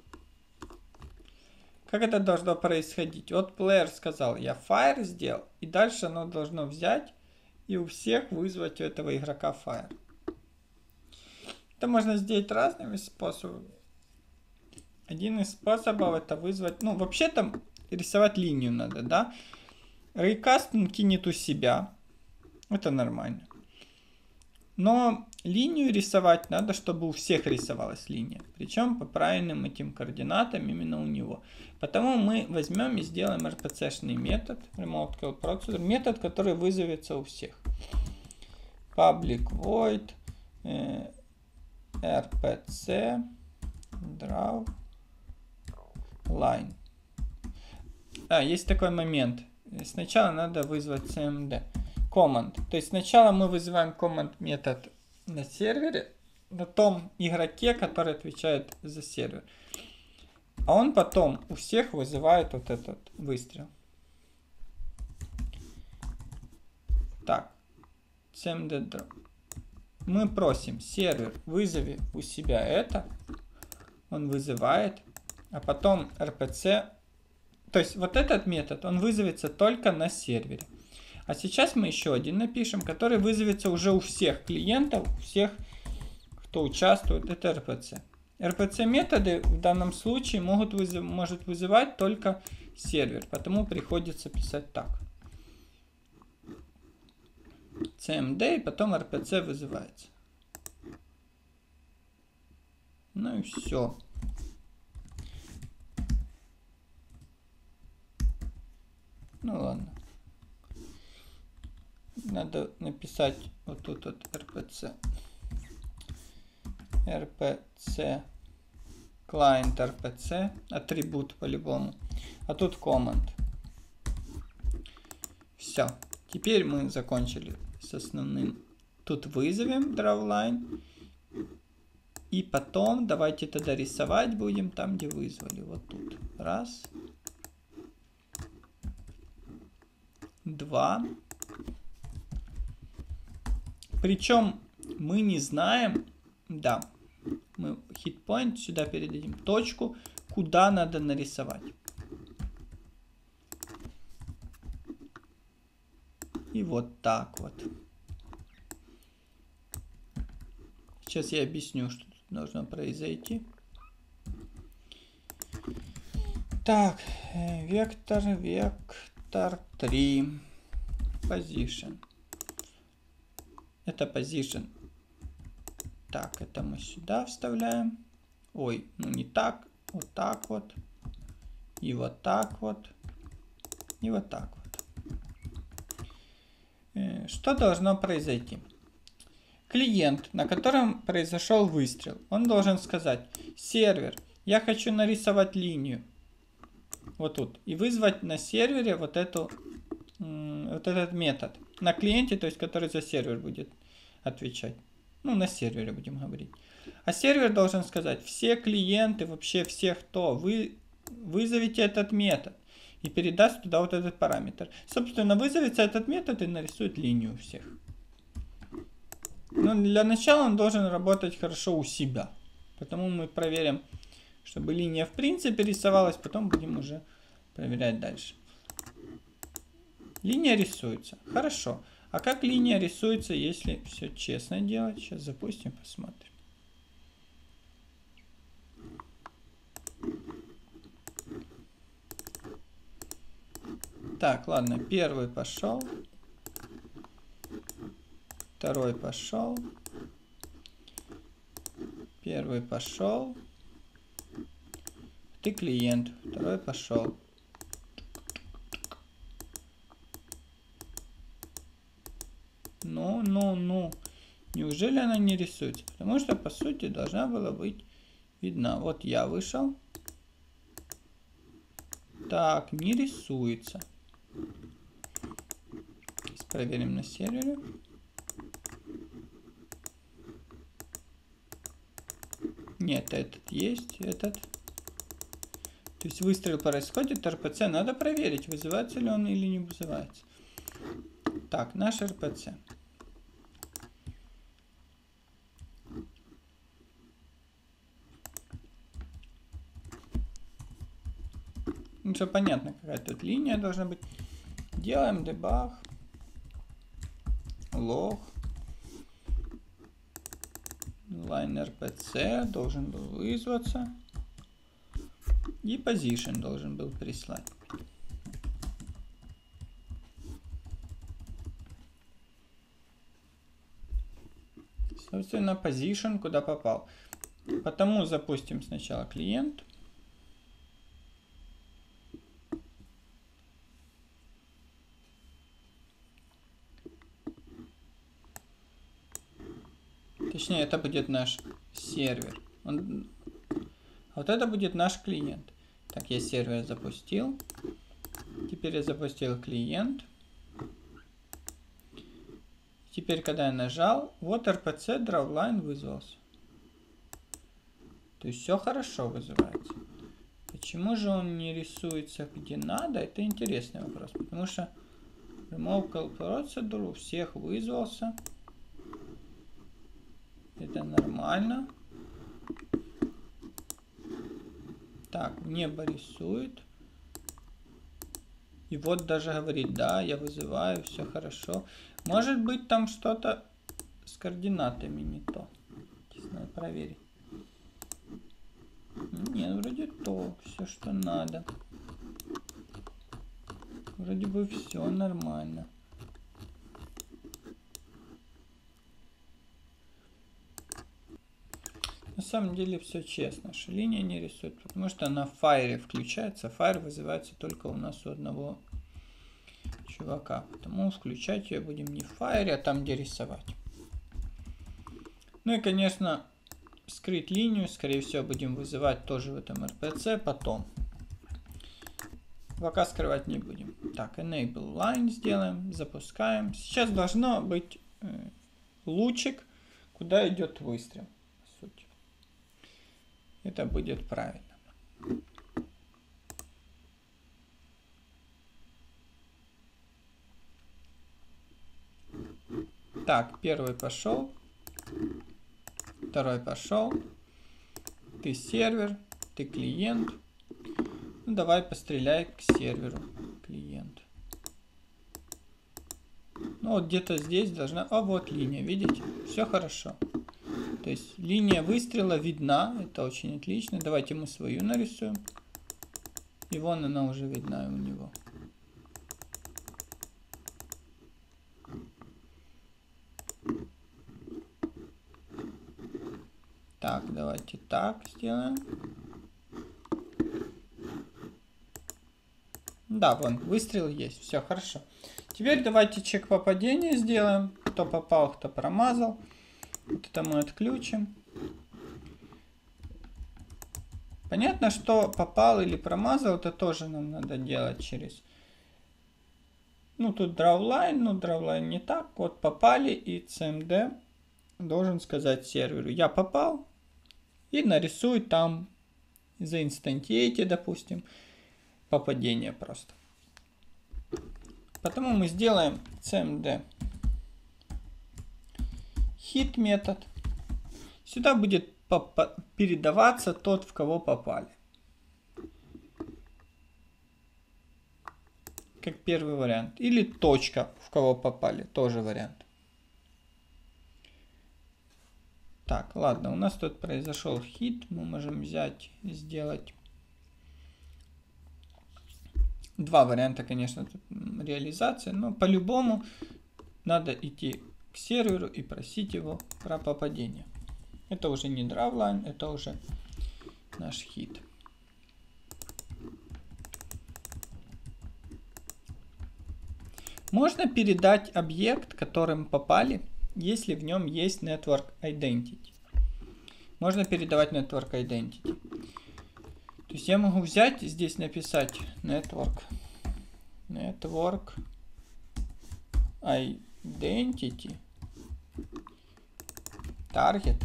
Как это должно происходить? Вот плеер сказал, я fire сделал, и дальше оно должно взять и у всех вызвать у этого игрока fire. Это можно сделать разными способами. Один из способов это вызвать, ну вообще там рисовать линию надо, да? Рейкаст он кинет у себя, это нормально. Но линию рисовать надо, чтобы у всех рисовалась линия. Причем по правильным этим координатам именно у него. Потому мы возьмем и сделаем эр пи си-шный метод, Remote Call Procedure, метод, который вызовется у всех. Public void э, эр пи си draw line. А, есть такой момент. Сначала надо вызвать си эм ди. Command. То есть сначала мы вызываем command метод на сервере, на том игроке, который отвечает за сервер. А он потом у всех вызывает вот этот выстрел. Так. си эм ди draw. Мы просим сервер, вызови у себя это. Он вызывает. А потом эр пи си. То есть вот этот метод, он вызовется только на сервере. А сейчас мы еще один напишем, который вызовется уже у всех клиентов, у всех, кто участвует. Это эр пи си. эр пи си методы в данном случае могут вызыв, может вызывать только сервер. Потому приходится писать так. си эм ди и потом эр пи си вызывается. Ну и все. Ну ладно. Надо написать вот тут вот эр пи си. эр пи си. Client эр пи си. Атрибут по-любому. А тут command. Все. Теперь мы закончили с основным. Тут вызовем drawLine. И потом давайте тогда рисовать будем там, где вызвали. Вот тут. Раз. Два. Причем мы не знаем, да, мы hitPoint сюда передадим точку, куда надо нарисовать. И вот так вот. Сейчас я объясню, что тут должно произойти. Так, вектор, вектор три. Position. Это position. Так, это мы сюда вставляем. Ой, ну не так. Вот так вот. И вот так вот. И вот так вот. Что должно произойти? Клиент, на котором произошел выстрел, он должен сказать: сервер, я хочу нарисовать линию. Вот тут. И вызвать на сервере вот, эту, вот этот метод. На клиенте, то есть который за сервер будет отвечать. Ну, на сервере будем говорить. А сервер должен сказать: все клиенты, вообще все, кто, вы вызовите этот метод. И передаст туда вот этот параметр. Собственно, вызовется этот метод и нарисует линию всех. Но для начала он должен работать хорошо у себя. Потому мы проверим, чтобы линия в принципе рисовалась. Потом будем уже проверять дальше. Линия рисуется. Хорошо. А как линия рисуется, если все честно делать? Сейчас запустим, посмотрим. Так, ладно, первый пошел. Второй пошел. Первый пошел. Ты клиент. Второй пошел. Ну, ну, ну. Неужели она не рисуется? Потому что, по сути, должна была быть видна. Вот я вышел. Так, не рисуется. Сейчас проверим на сервере. Нет, этот есть, этот. То есть выстрел происходит, эр пи си. Надо проверить, вызывается ли он или не вызывается. Так, наш эр пи си. Ну, все понятно, какая тут линия должна быть. Делаем дебаг. Лог. Line эр пи си должен был вызваться. И position должен был прислать. Собственно, position куда попал. Потому запустим сначала клиент. Точнее, это будет наш сервер. Он... Вот это будет наш клиент. Так, я сервер запустил. Теперь я запустил клиент. Теперь, когда я нажал, вот эр пи си drawline вызвался. То есть все хорошо вызывается. Почему же он не рисуется где надо? Это интересный вопрос. Потому что remove call procedure у всех вызвался. Это нормально. Так, небо рисует. И вот даже говорит: да, я вызываю, все хорошо. Может быть, там что-то с координатами не то. Здесь надо проверить. Нет, вроде то, все, что надо. Вроде бы все нормально. На самом деле все честно, что линия не рисует, потому что она в файре включается. Фаер вызывается только у нас у одного чувака. Потому включать ее будем не в файре, а там, где рисовать. Ну и, конечно, скрыть линию, скорее всего, будем вызывать тоже в этом эр пи си потом. Пока скрывать не будем. Так, enable line сделаем, запускаем. Сейчас должно быть э, лучик, куда идет выстрел. По сути. Это будет правильно. Так, первый пошел. Второй пошел. Ты сервер, ты клиент. Ну, давай постреляй к серверу, клиент. Ну, вот где-то здесь должна... А, вот линия, видите? Все хорошо. То есть линия выстрела видна. Это очень отлично. Давайте мы свою нарисуем. И вон она уже видна у него. Так, давайте так сделаем. Да, вон, выстрел есть, все хорошо. Теперь давайте чек попадения сделаем. Кто попал, кто промазал. Вот это мы отключим. Понятно, что попал или промазал, это тоже нам надо делать через... Ну, тут drawline, но drawline не так. Вот попали, и си эм ди должен сказать серверу: я попал, и нарисует там, заинстантируйте, допустим, попадение просто. Потому мы сделаем си эм ди hit метод. Сюда будет передаваться тот, в кого попали. Как первый вариант. Или точка, в кого попали. Тоже вариант. Так, ладно. У нас тут произошел хит. Мы можем взять и сделать... Два варианта, конечно, тут реализации. Но по-любому надо идти к серверу и просить его про попадение. Это уже не drawline, это уже наш хит. Можно передать объект, которым попали, если в нем есть Network Identity. Можно передавать Network Identity. То есть я могу взять, здесь написать Network, Network Identity, Target,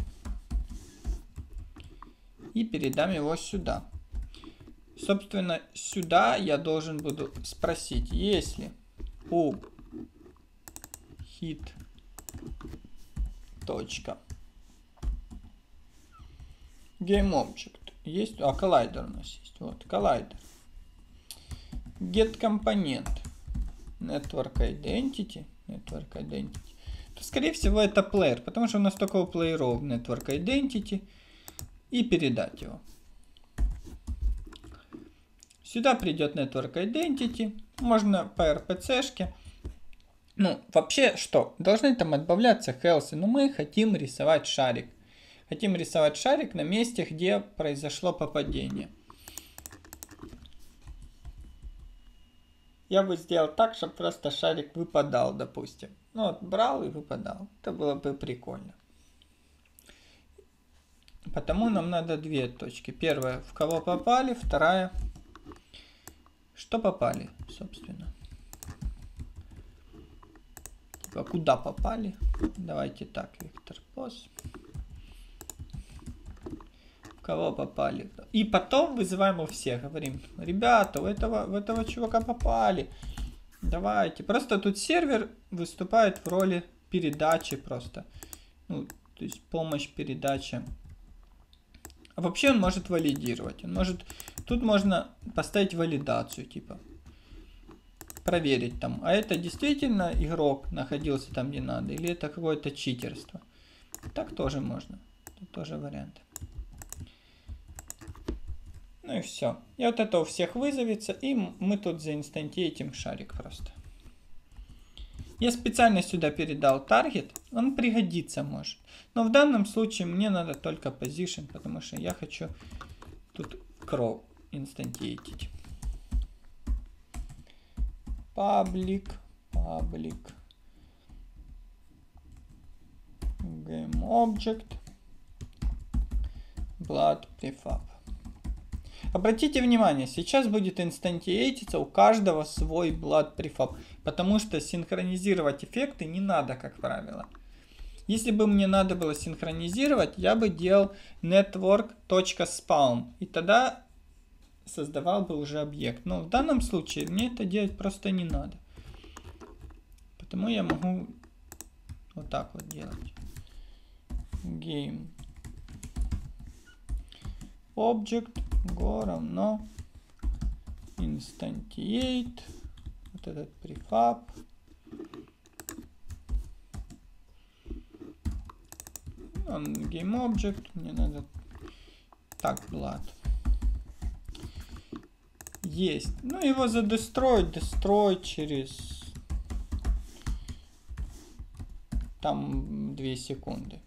и передам его сюда. Собственно, сюда я должен буду спросить, если у hit точка GameObject есть, а коллайдер у нас есть, вот коллайдер, get компонент network identity, network identity, то скорее всего это плеер, потому что у нас только у плееров network identity, и передать его. Сюда придет network identity, можно по эр пи си-шке. Ну, вообще что? Должны там отбавляться health, но мы хотим рисовать шарик. Хотим рисовать шарик на месте, где произошло попадение. Я бы сделал так, чтобы просто шарик выпадал, допустим. Ну вот, брал и выпадал. Это было бы прикольно. Потому нам надо две точки. Первая, в кого попали, вторая, что попали, собственно. Типа, куда попали. Давайте так, вектор пос. В кого попали. И потом вызываем у всех. Говорим: ребята, у этого, у этого чувака попали. Давайте. Просто тут сервер выступает в роли передачи просто. Ну, то есть помощь передачи. А вообще он может валидировать. Он может... Тут можно поставить валидацию, типа. Проверить там. А это действительно игрок находился там, где надо. Или это какое-то читерство. Так тоже можно. Тут тоже вариант. Ну и все. И вот это у всех вызовется. И мы тут заинстантируем шарик просто. Я специально сюда передал таргет. Он пригодится может. Но в данном случае мне надо только position, потому что я хочу тут crow инстантируить. Public, public, GameObject, blood prefab. Обратите внимание, сейчас будет инстантируется у каждого свой blood prefab, потому что синхронизировать эффекты не надо, как правило. Если бы мне надо было синхронизировать, я бы делал network.spawn, и тогда создавал бы уже объект. Но в данном случае мне это делать просто не надо. Потому я могу вот так вот делать. Game Object go равно instantiate. Вот этот prefab. Он GameObject. Мне надо так blood. Есть. Ну, его задестроить, дестроить через... Там две секунды.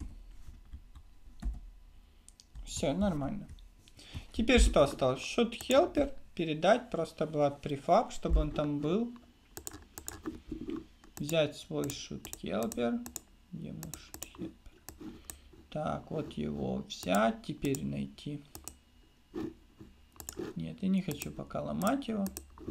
Все, нормально. Теперь что осталось? Shoot helper. Передать просто blood prefab, чтобы он там был. Взять свой shoot helper. Где мой shoot helper? Так, вот его взять. Теперь найти. Нет, я не хочу пока ломать его.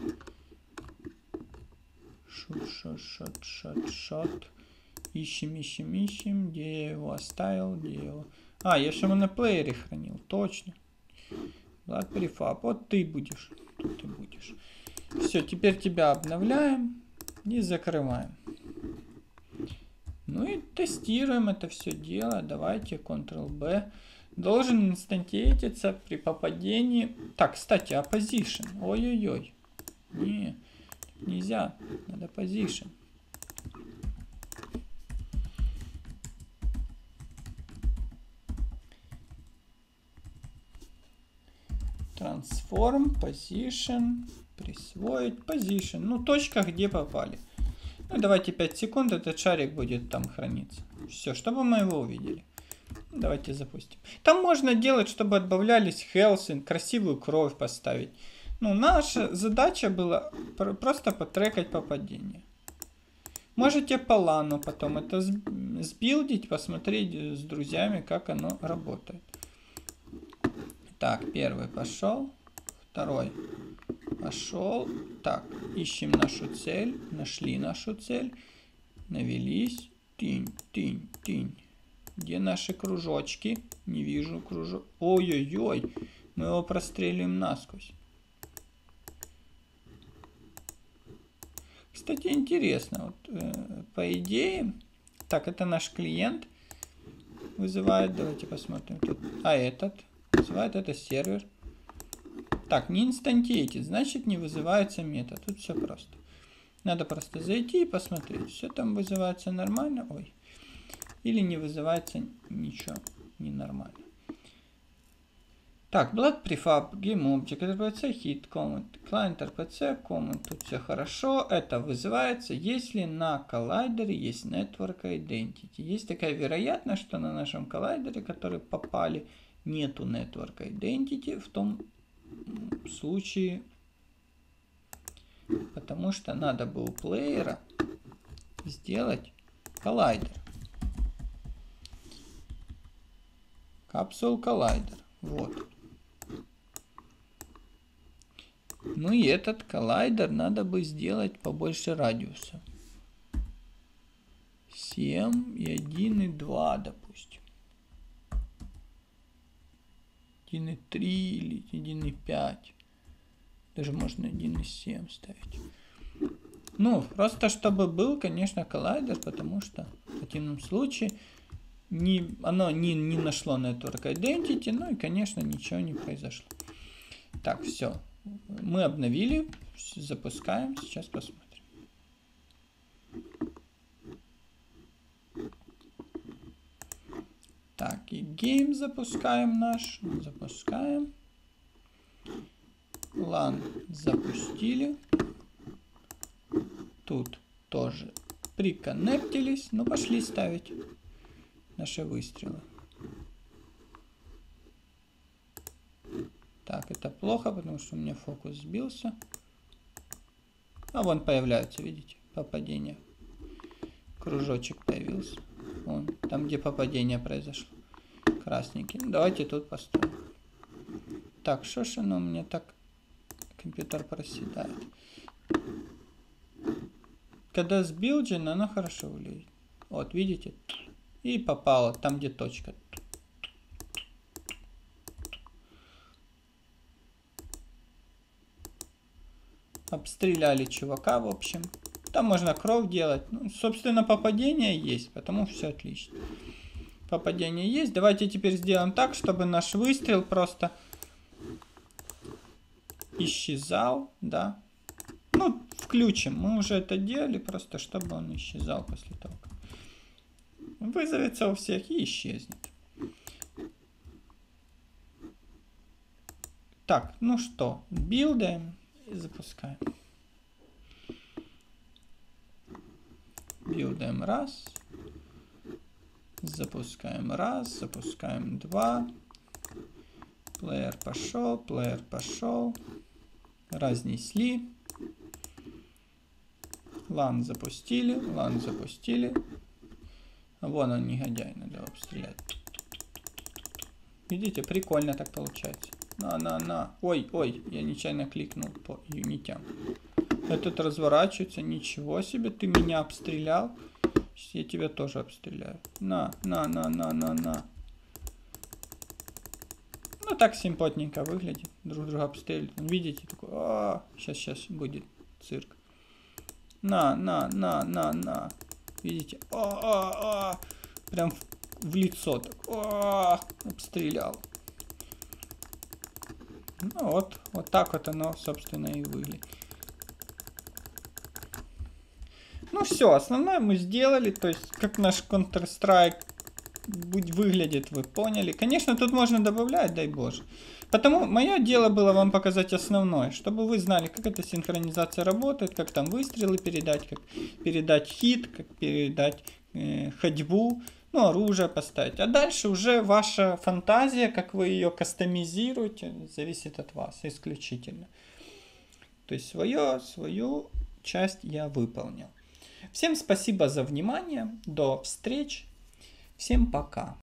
Шот, шот, шот, шот, шот. Ищем, ищем, ищем. Где я его оставил? Где я его... А, я же его на плеере хранил. Точно. Blood prefab. Вот ты будешь. Тут ты будешь. Все, теперь тебя обновляем и закрываем. Ну и тестируем это все дело. Давайте контрол бэ. Должен инстантейтиться при попадении. Так, кстати, а position? Ой-ой-ой. Не, нельзя. Надо position. Transform, position, присвоить, position. Ну, точка, где попали. Ну, давайте пять секунд, этот шарик будет там храниться. Все, чтобы мы его увидели. Давайте запустим. Там можно делать, чтобы отбавлялись хелсы, красивую кровь поставить. Ну, наша задача была просто потрекать попадение. Можете по лану потом это сбилдить, посмотреть с друзьями, как оно работает. Так, первый пошел, второй пошел. Так, ищем нашу цель, нашли нашу цель, навелись. Тынь, тынь, тынь. Где наши кружочки? Не вижу кружок. Ой-ой-ой, мы его прострелим насквозь. Кстати, интересно, вот, э, по идее, так, это наш клиент вызывает, давайте посмотрим тут, а этот вызывает, это сервер. Так, не инстантейтит, значит не вызывается метод, тут все просто. Надо просто зайти и посмотреть, все там вызывается нормально, ой, или не вызывается ничего, ненормально. Так, Blood Prefab, GameObject, эр пи си, Hit, Comment, Client эр пи си, Comment, тут все хорошо. Это вызывается, если на коллайдере есть Network Identity. Есть такая вероятность, что на нашем коллайдере, который попали, нету Network Identity в том случае, потому что надо было у плеера сделать коллайдер. Capsule коллайдер. Вот. Ну и этот коллайдер надо бы сделать побольше радиуса. семь и один и два, допустим. один и три или один и пять. Даже можно один и семь ставить. Ну, просто чтобы был, конечно, коллайдер, потому что в противном случае не, оно не, не нашло Network Identity, ну и, конечно, ничего не произошло. Так, все. Мы обновили, запускаем, сейчас посмотрим. Так, и game запускаем наш, запускаем. лан запустили. Тут тоже приконнектились, ну пошли ставить наши выстрелы. Так, это плохо, потому что у меня фокус сбился. А вон появляются, видите, попадение. Кружочек появился. Вон, там, где попадение произошло. Красненький. Ну, давайте тут поставим. Так, что ж оно у меня так... Компьютер проседает. Когда сбилджено, оно хорошо выглядит. Вот, видите? И попало там, где точка. Обстреляли чувака, в общем. Там можно кровь делать. Ну, собственно, попадение есть, потому все отлично. Попадение есть. Давайте теперь сделаем так, чтобы наш выстрел просто исчезал, да. Ну, включим. Мы уже это делали, просто чтобы он исчезал после того, как вызовется у всех и исчезнет. Так, ну что, билдаем. И запускаем. Билдаем раз. Запускаем раз. Запускаем два. Плеер пошел. Плеер пошел. Разнесли. Лан запустили. Лан запустили. Вон он, негодяй. Надо обстрелять. Видите, прикольно так получается. На, на, на. Ой, ой, я нечаянно кликнул по юнитям. Этот разворачивается. Ничего себе, ты меня обстрелял. Сейчас я тебя тоже обстреляю. На, на, на, на, на, на. Ну, так симпотненько выглядит. Друг друга обстреливают. Видите, такой, а, сейчас, сейчас будет цирк. На, на, на, на, на. Видите? А, а, а. Прям в, в лицо так. А, обстрелял. Ну вот, вот так вот оно, собственно, и выглядит. Ну все, основное мы сделали. То есть, как наш Counter-Strike выглядит, вы поняли. Конечно, тут можно добавлять, дай боже. Потому мое дело было вам показать основное, чтобы вы знали, как эта синхронизация работает, как там выстрелы передать, как передать хит, как передать э, ходьбу, ну, оружие поставить. А дальше уже ваша фантазия, как вы ее кастомизируете, зависит от вас исключительно. То есть свое, свою часть я выполнил. Всем спасибо за внимание, до встреч, всем пока.